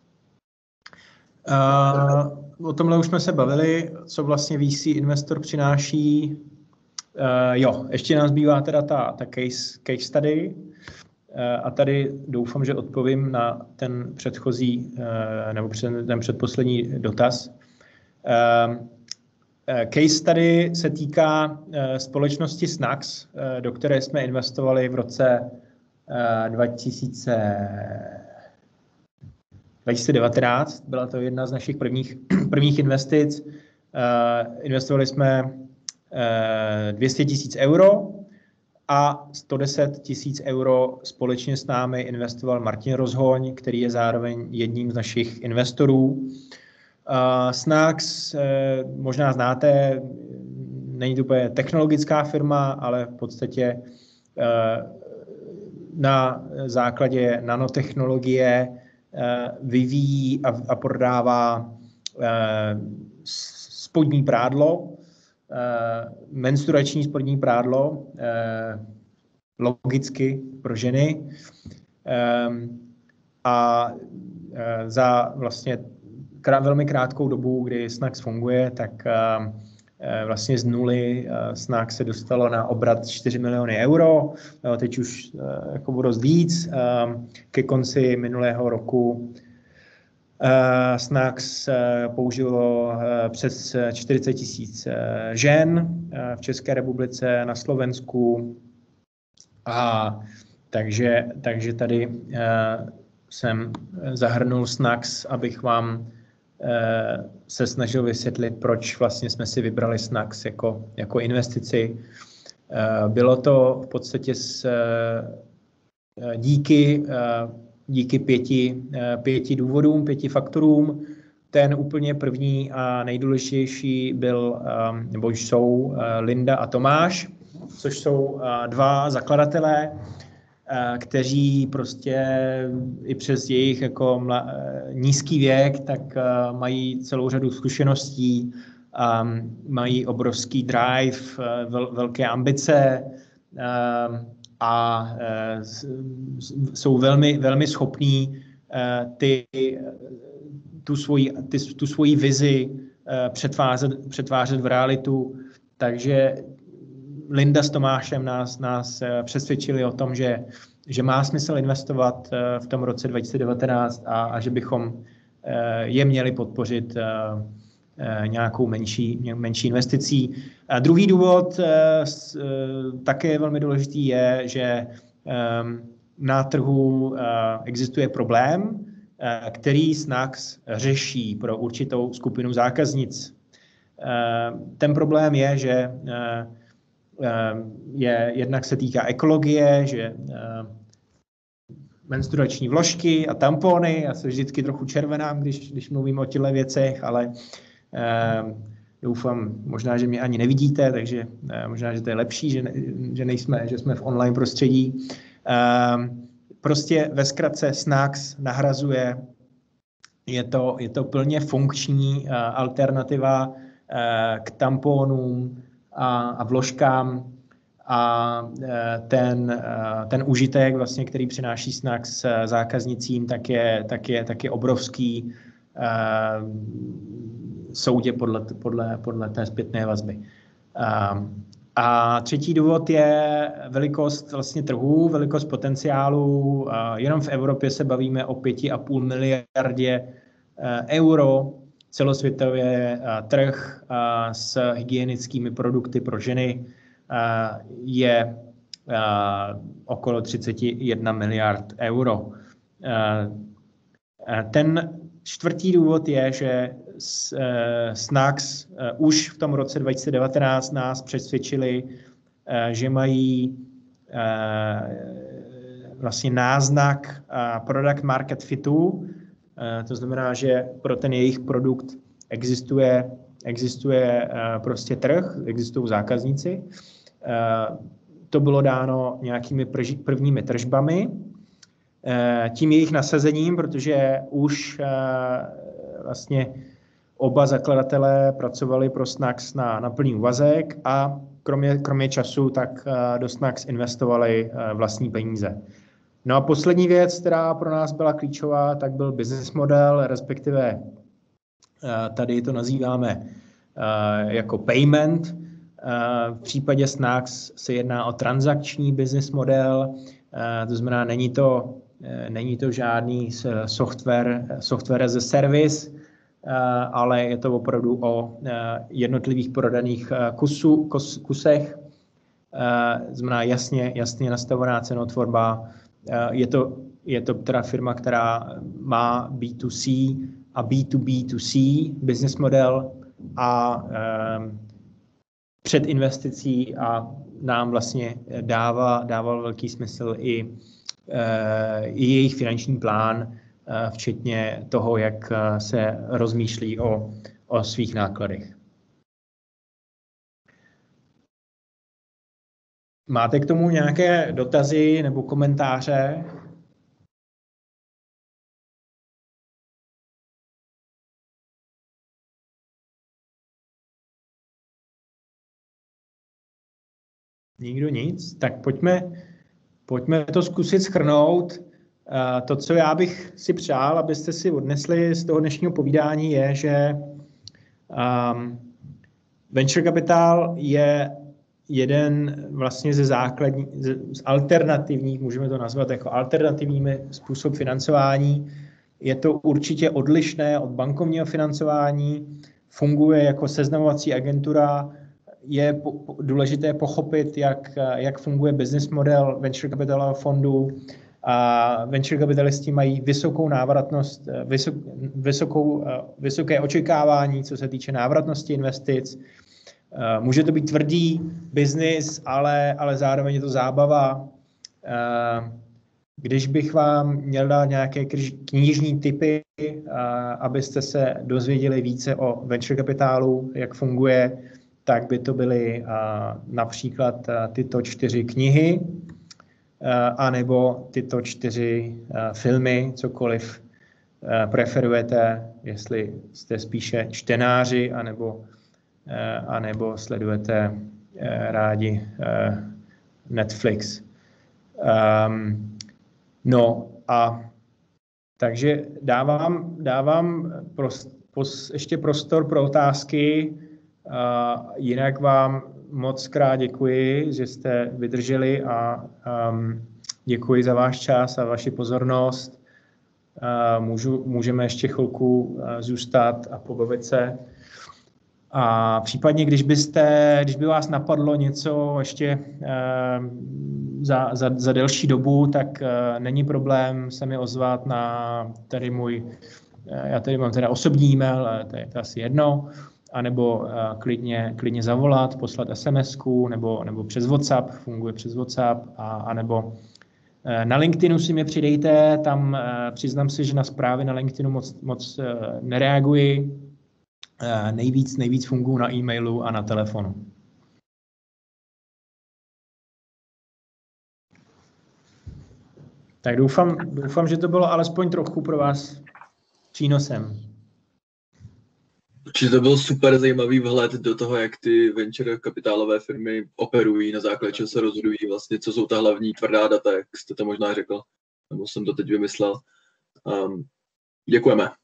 O tomhle už jsme se bavili, co vlastně VC investor přináší. Ještě nám zbývá teda ta case study a tady doufám, že odpovím na ten předchozí nebo ten předposlední dotaz. Case study se týká společnosti Snax, do které jsme investovali v roce 2019. Byla to jedna z našich prvních investic. Investovali jsme 200 000 euro a 110 000 euro společně s námi investoval Martin Rozhoň, který je zároveň jedním z našich investorů. Snax možná znáte, není to úplně technologická firma, ale v podstatě na základě nanotechnologie vyvíjí a prodává spodní prádlo, menstruační spodní prádlo, logicky pro ženy. a za vlastně velmi krátkou dobu, kdy Snax funguje, tak vlastně z nuly Snax se dostalo na obrat 4 miliony euro, teď už jako dost víc. Ke konci minulého roku Snax použilo přes 40 000 žen v České republice, na Slovensku. Takže tady jsem zahrnul Snax, abych vám se snažil vysvětlit, proč vlastně jsme si vybrali Snax jako investici. Bylo to v podstatě díky 5 důvodům, 5 faktorům. Ten úplně první a nejdůležitější nebo jsou Linda a Tomáš, což jsou 2 zakladatelé, kteří prostě i přes jejich jako nízký věk, tak mají celou řadu zkušeností, mají obrovský drive, velké ambice a jsou velmi, velmi schopní tu svoji vizi přetvářet v realitu. Takže Linda s Tomášem nás přesvědčili o tom, že má smysl investovat v tom roce 2019 a že bychom je měli podpořit nějakou menší investicí. A druhý důvod, také velmi důležitý, je, že na trhu existuje problém, který Snax řeší pro určitou skupinu zákaznic. Ten problém je, že jednak se týká ekologie, že menstruační vložky a tampony, já se vždycky trochu červenám, když mluvím o těchto věcech, ale doufám, možná, že mě ani nevidíte, takže možná, že to je lepší, že jsme v online prostředí. Prostě ve zkratce Snax nahrazuje, je to plně funkční alternativa k tamponům a vložkám, a ten užitek, vlastně, který přináší Snax zákaznicím, tak je obrovský, soudě podle té zpětné vazby. A třetí důvod je velikost vlastně trhu, velikost potenciálu. Jenom v Evropě se bavíme o 5,5 miliardě euro. Celosvětově trh s hygienickými produkty pro ženy je okolo 31 miliard euro. Ten čtvrtý důvod je, že Snax už v tom roce 2019 nás přesvědčili, že mají vlastně náznak product market fitu. To znamená, že pro ten jejich produkt existuje prostě trh, existují zákazníci. To bylo dáno nějakými prvními tržbami, tím jejich nasazením, protože už vlastně oba zakladatelé pracovali pro Snax na plný úvazek a kromě času tak do Snax investovali vlastní peníze. No a poslední věc, která pro nás byla klíčová, tak byl business model, respektive tady to nazýváme jako payment. V případě Snax se jedná o transakční business model, to znamená, není to žádný software as a service, ale je to opravdu o jednotlivých prodaných kusech. Znamená jasně nastavená cenotvorba. Je to teda firma, která má B2C a B2B2C business model a před investicí a nám vlastně dával velký smysl i jejich finanční plán, včetně toho, jak se rozmýšlí o svých nákladech. Máte k tomu nějaké dotazy nebo komentáře? Nikdo nic? Tak pojďme to zkusit shrnout. To, co já bych si přál, abyste si odnesli z toho dnešního povídání, je, že venture capital je jeden vlastně z alternativních, můžeme to nazvat jako alternativními způsob financování. Je to určitě odlišné od bankovního financování, funguje jako seznamovací agentura, je důležité pochopit, jak funguje business model venture capitalového fondu. A venture kapitalisti mají vysokou návratnost, vysoké očekávání, co se týče návratnosti investic. Může to být tvrdý biznis, ale zároveň je to zábava. Když bych vám měl dát nějaké knižní tipy, abyste se dozvěděli více o venture kapitálu, jak funguje, tak by to byly například tyto 4 knihy, anebo tyto 4 filmy, cokoliv preferujete, jestli jste spíše čtenáři, anebo sledujete rádi Netflix. No a takže dávám ještě prostor pro otázky. Jinak vám moc krát děkuji, že jste vydrželi a děkuji za váš čas a vaši pozornost. Můžeme ještě chvilku zůstat a pobavit se. A případně, když by vás napadlo něco ještě za delší dobu, tak není problém se mi ozvat na tady já tady mám teda osobní e-mail, to je asi jedno, anebo klidně zavolat, poslat SMS-ku, nebo přes WhatsApp, funguje přes WhatsApp, anebo na LinkedInu si mě přidejte, tam přiznám si, že na zprávy na LinkedInu moc nereaguji, nejvíc fungují na e-mailu a na telefonu. Tak doufám, že to bylo alespoň trochu pro vás přínosem. Určitě to byl super zajímavý vhled do toho, jak ty venture kapitálové firmy operují, na základě čeho se rozhodují vlastně, co jsou ta hlavní tvrdá data, jak jste to možná řekl, nebo jsem to teď vymyslel. Děkujeme.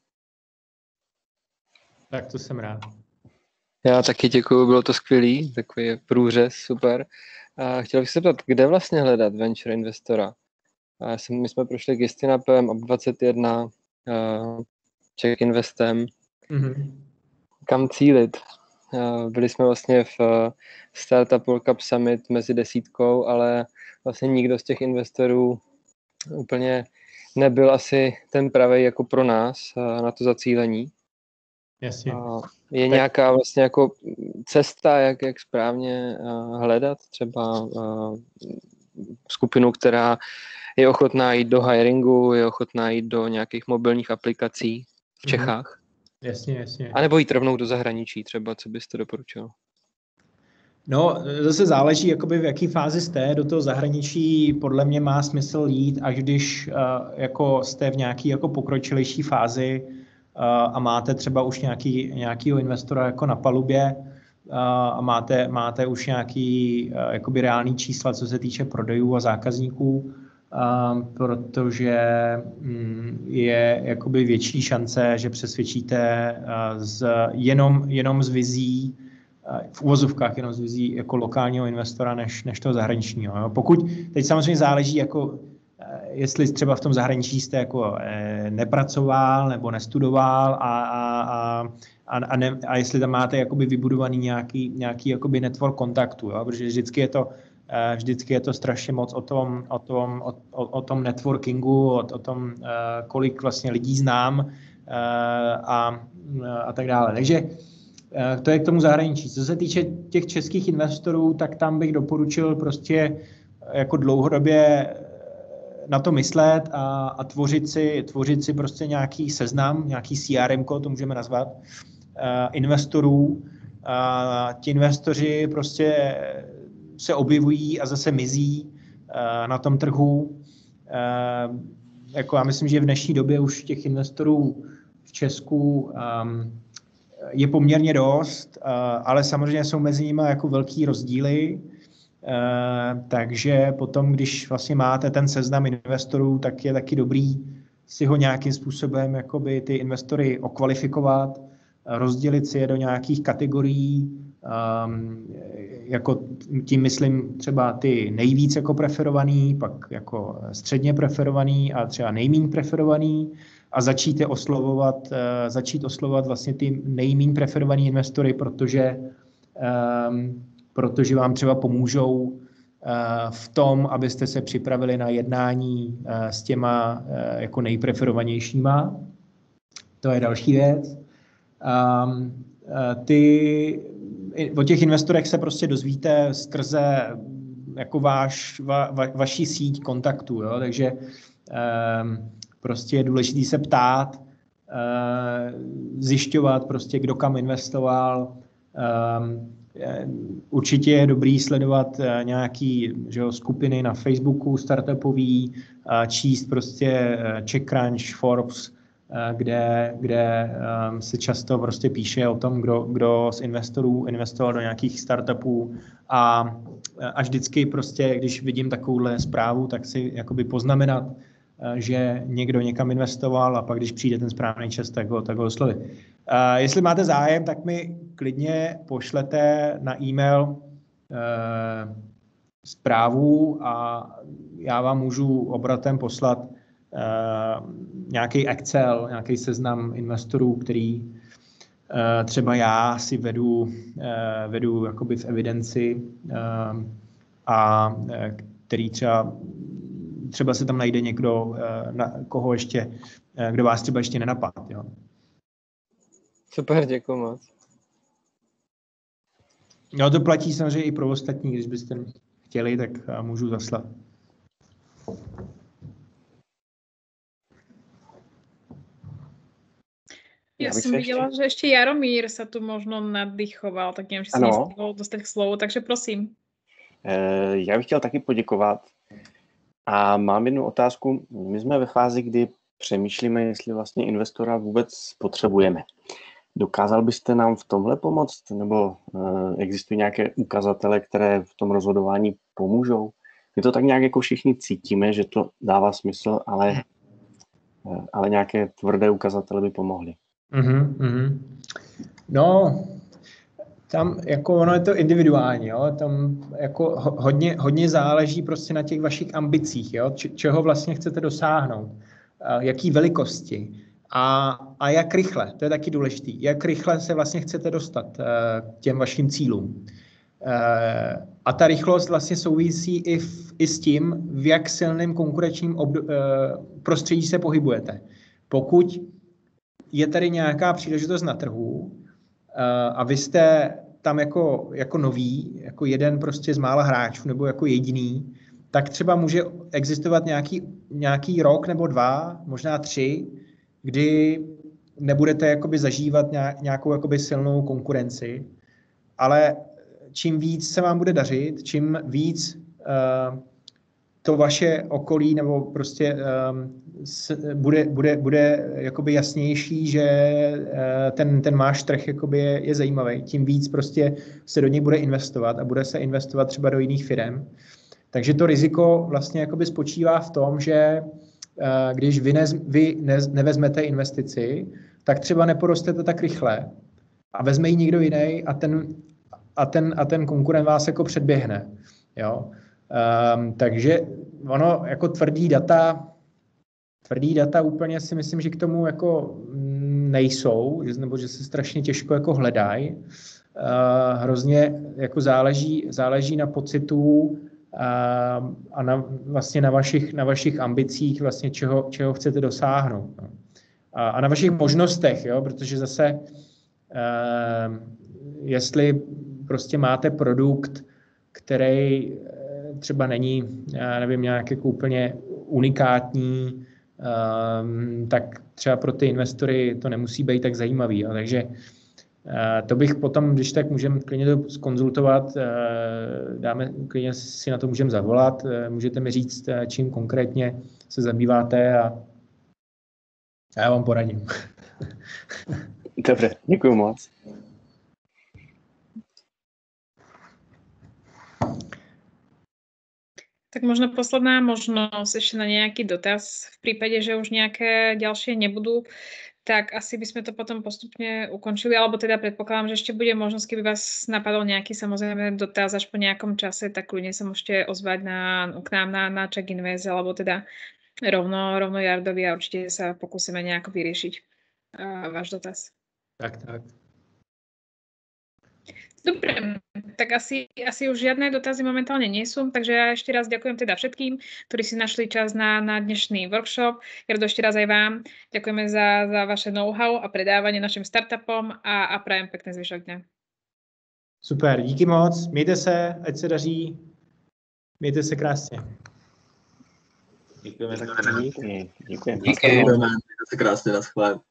Tak to jsem rád. Já taky děkuju, bylo to skvělý, takový průřez, super. Chtěl bych se zeptat, kde vlastně hledat venture investora? My jsme prošli Gestinapem, Up21, Czech Investem. Mm-hmm. Kam cílit? Byli jsme vlastně v Startup World Cup Summit mezi 10, ale vlastně nikdo z těch investorů úplně nebyl asi ten pravý jako pro nás na to zacílení. Jasně. Je nějaká vlastně jako cesta, jak správně hledat třeba skupinu, která je ochotná jít do hiringu, je ochotná jít do nějakých mobilních aplikací v Čechách? Jasně. A nebo jít rovnou do zahraničí třeba, co byste doporučil? No, zase záleží, jakoby v jaký fázi jste. Do toho zahraničí podle mě má smysl jít, až když jako jste v nějaký jako pokročilejší fázi a máte třeba už nějakýho investora jako na palubě a máte už nějaký jakoby reálný čísla, co se týče prodejů a zákazníků, protože je jakoby větší šance, že přesvědčíte jenom z vizí, v uvozovkách jenom z vizí jako lokálního investora, než toho zahraničního. Jo. Pokud, teď samozřejmě záleží, jako, jestli třeba v tom zahraničí jste jako nepracoval nebo nestudoval a jestli tam máte jakoby vybudovaný nějaký jakoby network kontaktů, jo, protože vždycky je to strašně moc o tom networkingu, o tom, kolik vlastně lidí znám a tak dále. Takže to je k tomu zahraničí. Co se týče těch českých investorů, tak tam bych doporučil prostě jako dlouhodobě na to myslet a tvořit si prostě nějaký seznam, nějaký CRM, to můžeme nazvat, investorů. Ti investoři prostě se objevují a zase mizí na tom trhu. Jako já myslím, že v dnešní době už těch investorů v Česku je poměrně dost, ale samozřejmě jsou mezi nimi jako velký rozdíly. Takže potom, když vlastně máte ten seznam investorů, tak je taky dobrý si ho nějakým způsobem jakoby ty investory okvalifikovat, rozdělit si je do nějakých kategorií, jako tím myslím třeba ty nejvíc jako preferovaný, pak jako středně preferovaný a třeba nejméně preferovaný a začít oslovovat vlastně ty nejméně preferovaný investory, protože vám třeba pomůžou v tom, abyste se připravili na jednání s těma jako nejpreferovanějšíma. To je další věc. O těch investorech se prostě dozvíte skrze jako vaší síť kontaktů, jo? Takže prostě je důležitý se ptát, zjišťovat prostě, kdo kam investoval. Určitě je dobrý sledovat nějaký skupiny na Facebooku startupový, číst prostě CheckCrunch, Forbes, kde se často prostě píše o tom, kdo z investorů investoval do nějakých startupů a vždycky prostě, když vidím takovouhle zprávu, tak si jakoby poznamenat, že někdo někam investoval a pak, když přijde ten správný čas, tak ho oslovit. Jestli máte zájem, tak mi klidně pošlete na e-mail zprávu a já vám můžu obratem poslat nějaký Excel, nějaký seznam investorů, který třeba já si vedu jakoby v evidenci a který třeba se tam najde někdo, kdo vás třeba ještě nenapadl. Jo. Super, děkuji moc. No to platí samozřejmě i pro ostatní, když byste chtěli, tak můžu zaslat. Ja som videla, že ešte Jaromír sa tu možno nadýchoval, tak neviem, či si nestihol dostať k slovu, takže prosím. Já bych chtěl taky poděkovat a mám jednu otázku. My jsme ve fázi, kdy přemýšlíme, jestli vlastně investora vůbec potřebujeme. Dokázal byste nám v tomhle pomoct, nebo existují nějaké ukazatele, které v tom rozhodování pomůžou? My to tak nějak jako všichni cítíme, že to dává smysl, ale nějaké tvrdé ukazatele by pomohly. No, tam jako ono je to individuální, jo? Tam jako hodně záleží prostě na těch vašich ambicích, jo? Čeho vlastně chcete dosáhnout, jaký velikosti a jak rychle, to je taky důležitý, jak rychle se vlastně chcete dostat k těm vašim cílům. A ta rychlost vlastně souvisí i s tím, v jak silným konkurenčním prostředí se pohybujete. Pokud je tady nějaká příležitost na trhu a vy jste tam jako nový, jako jeden prostě z mála hráčů nebo jako jediný, tak třeba může existovat nějaký rok nebo 2, možná 3, kdy nebudete jakoby zažívat nějakou jakoby silnou konkurenci, ale čím víc se vám bude dařit, čím víc to vaše okolí nebo prostě bude jakoby jasnější, že ten váš trh jakoby je zajímavý, tím víc prostě se do něj bude investovat a bude se investovat třeba do jiných firem. Takže to riziko vlastně jakoby spočívá v tom, že když vy nevezmete investici, tak třeba neporostete tak rychle a vezme ji někdo jiný a ten konkurent vás jako předběhne. Jo? Takže ono jako tvrdý data úplně si myslím, že k tomu jako nejsou, nebo že se strašně těžko jako hledají. Hrozně jako záleží na pocitu a vlastně na vašich ambicích, vlastně čeho chcete dosáhnout. No. A na vašich možnostech, jo, protože zase jestli prostě máte produkt, který třeba není, já nevím, nějak jako úplně unikátní, tak třeba pro ty investory to nemusí být tak zajímavý. Jo. Takže to bych potom, když tak můžeme klidně to zkonzultovat, klidně si na to můžeme zavolat, můžete mi říct, čím konkrétně se zabýváte a já vám poradím. Dobře, děkuji moc. Tak možno posledná možnosť ešte na nejaký dotaz. V prípade, že už nejaké ďalšie nebudú, tak asi by sme to potom postupne ukončili, alebo teda predpokladám, že ešte bude možnosť, keby vás napadol nejaký samozrejme dotaz až po nejakom čase, tak kľudne sa môžete ozvať k nám na Czech Invest, alebo teda rovno Jardovi a určite sa pokúsime nejako vyriešiť váš dotaz. Tak. Dobre, tak asi už žiadne dotazy momentálne nie sú, takže ja ešte raz ďakujem teda všetkým, ktorí si našli čas na dnešný workshop. Jardo, ešte raz aj vám. Ďakujeme za vaše know-how a predávanie našim startupom a prajem pekný zvyšok dňa. Super, díky moc, mějte se, ať se daří, mějte se krásně. Děkujeme. Děkujeme, mějte se krásně, naschle.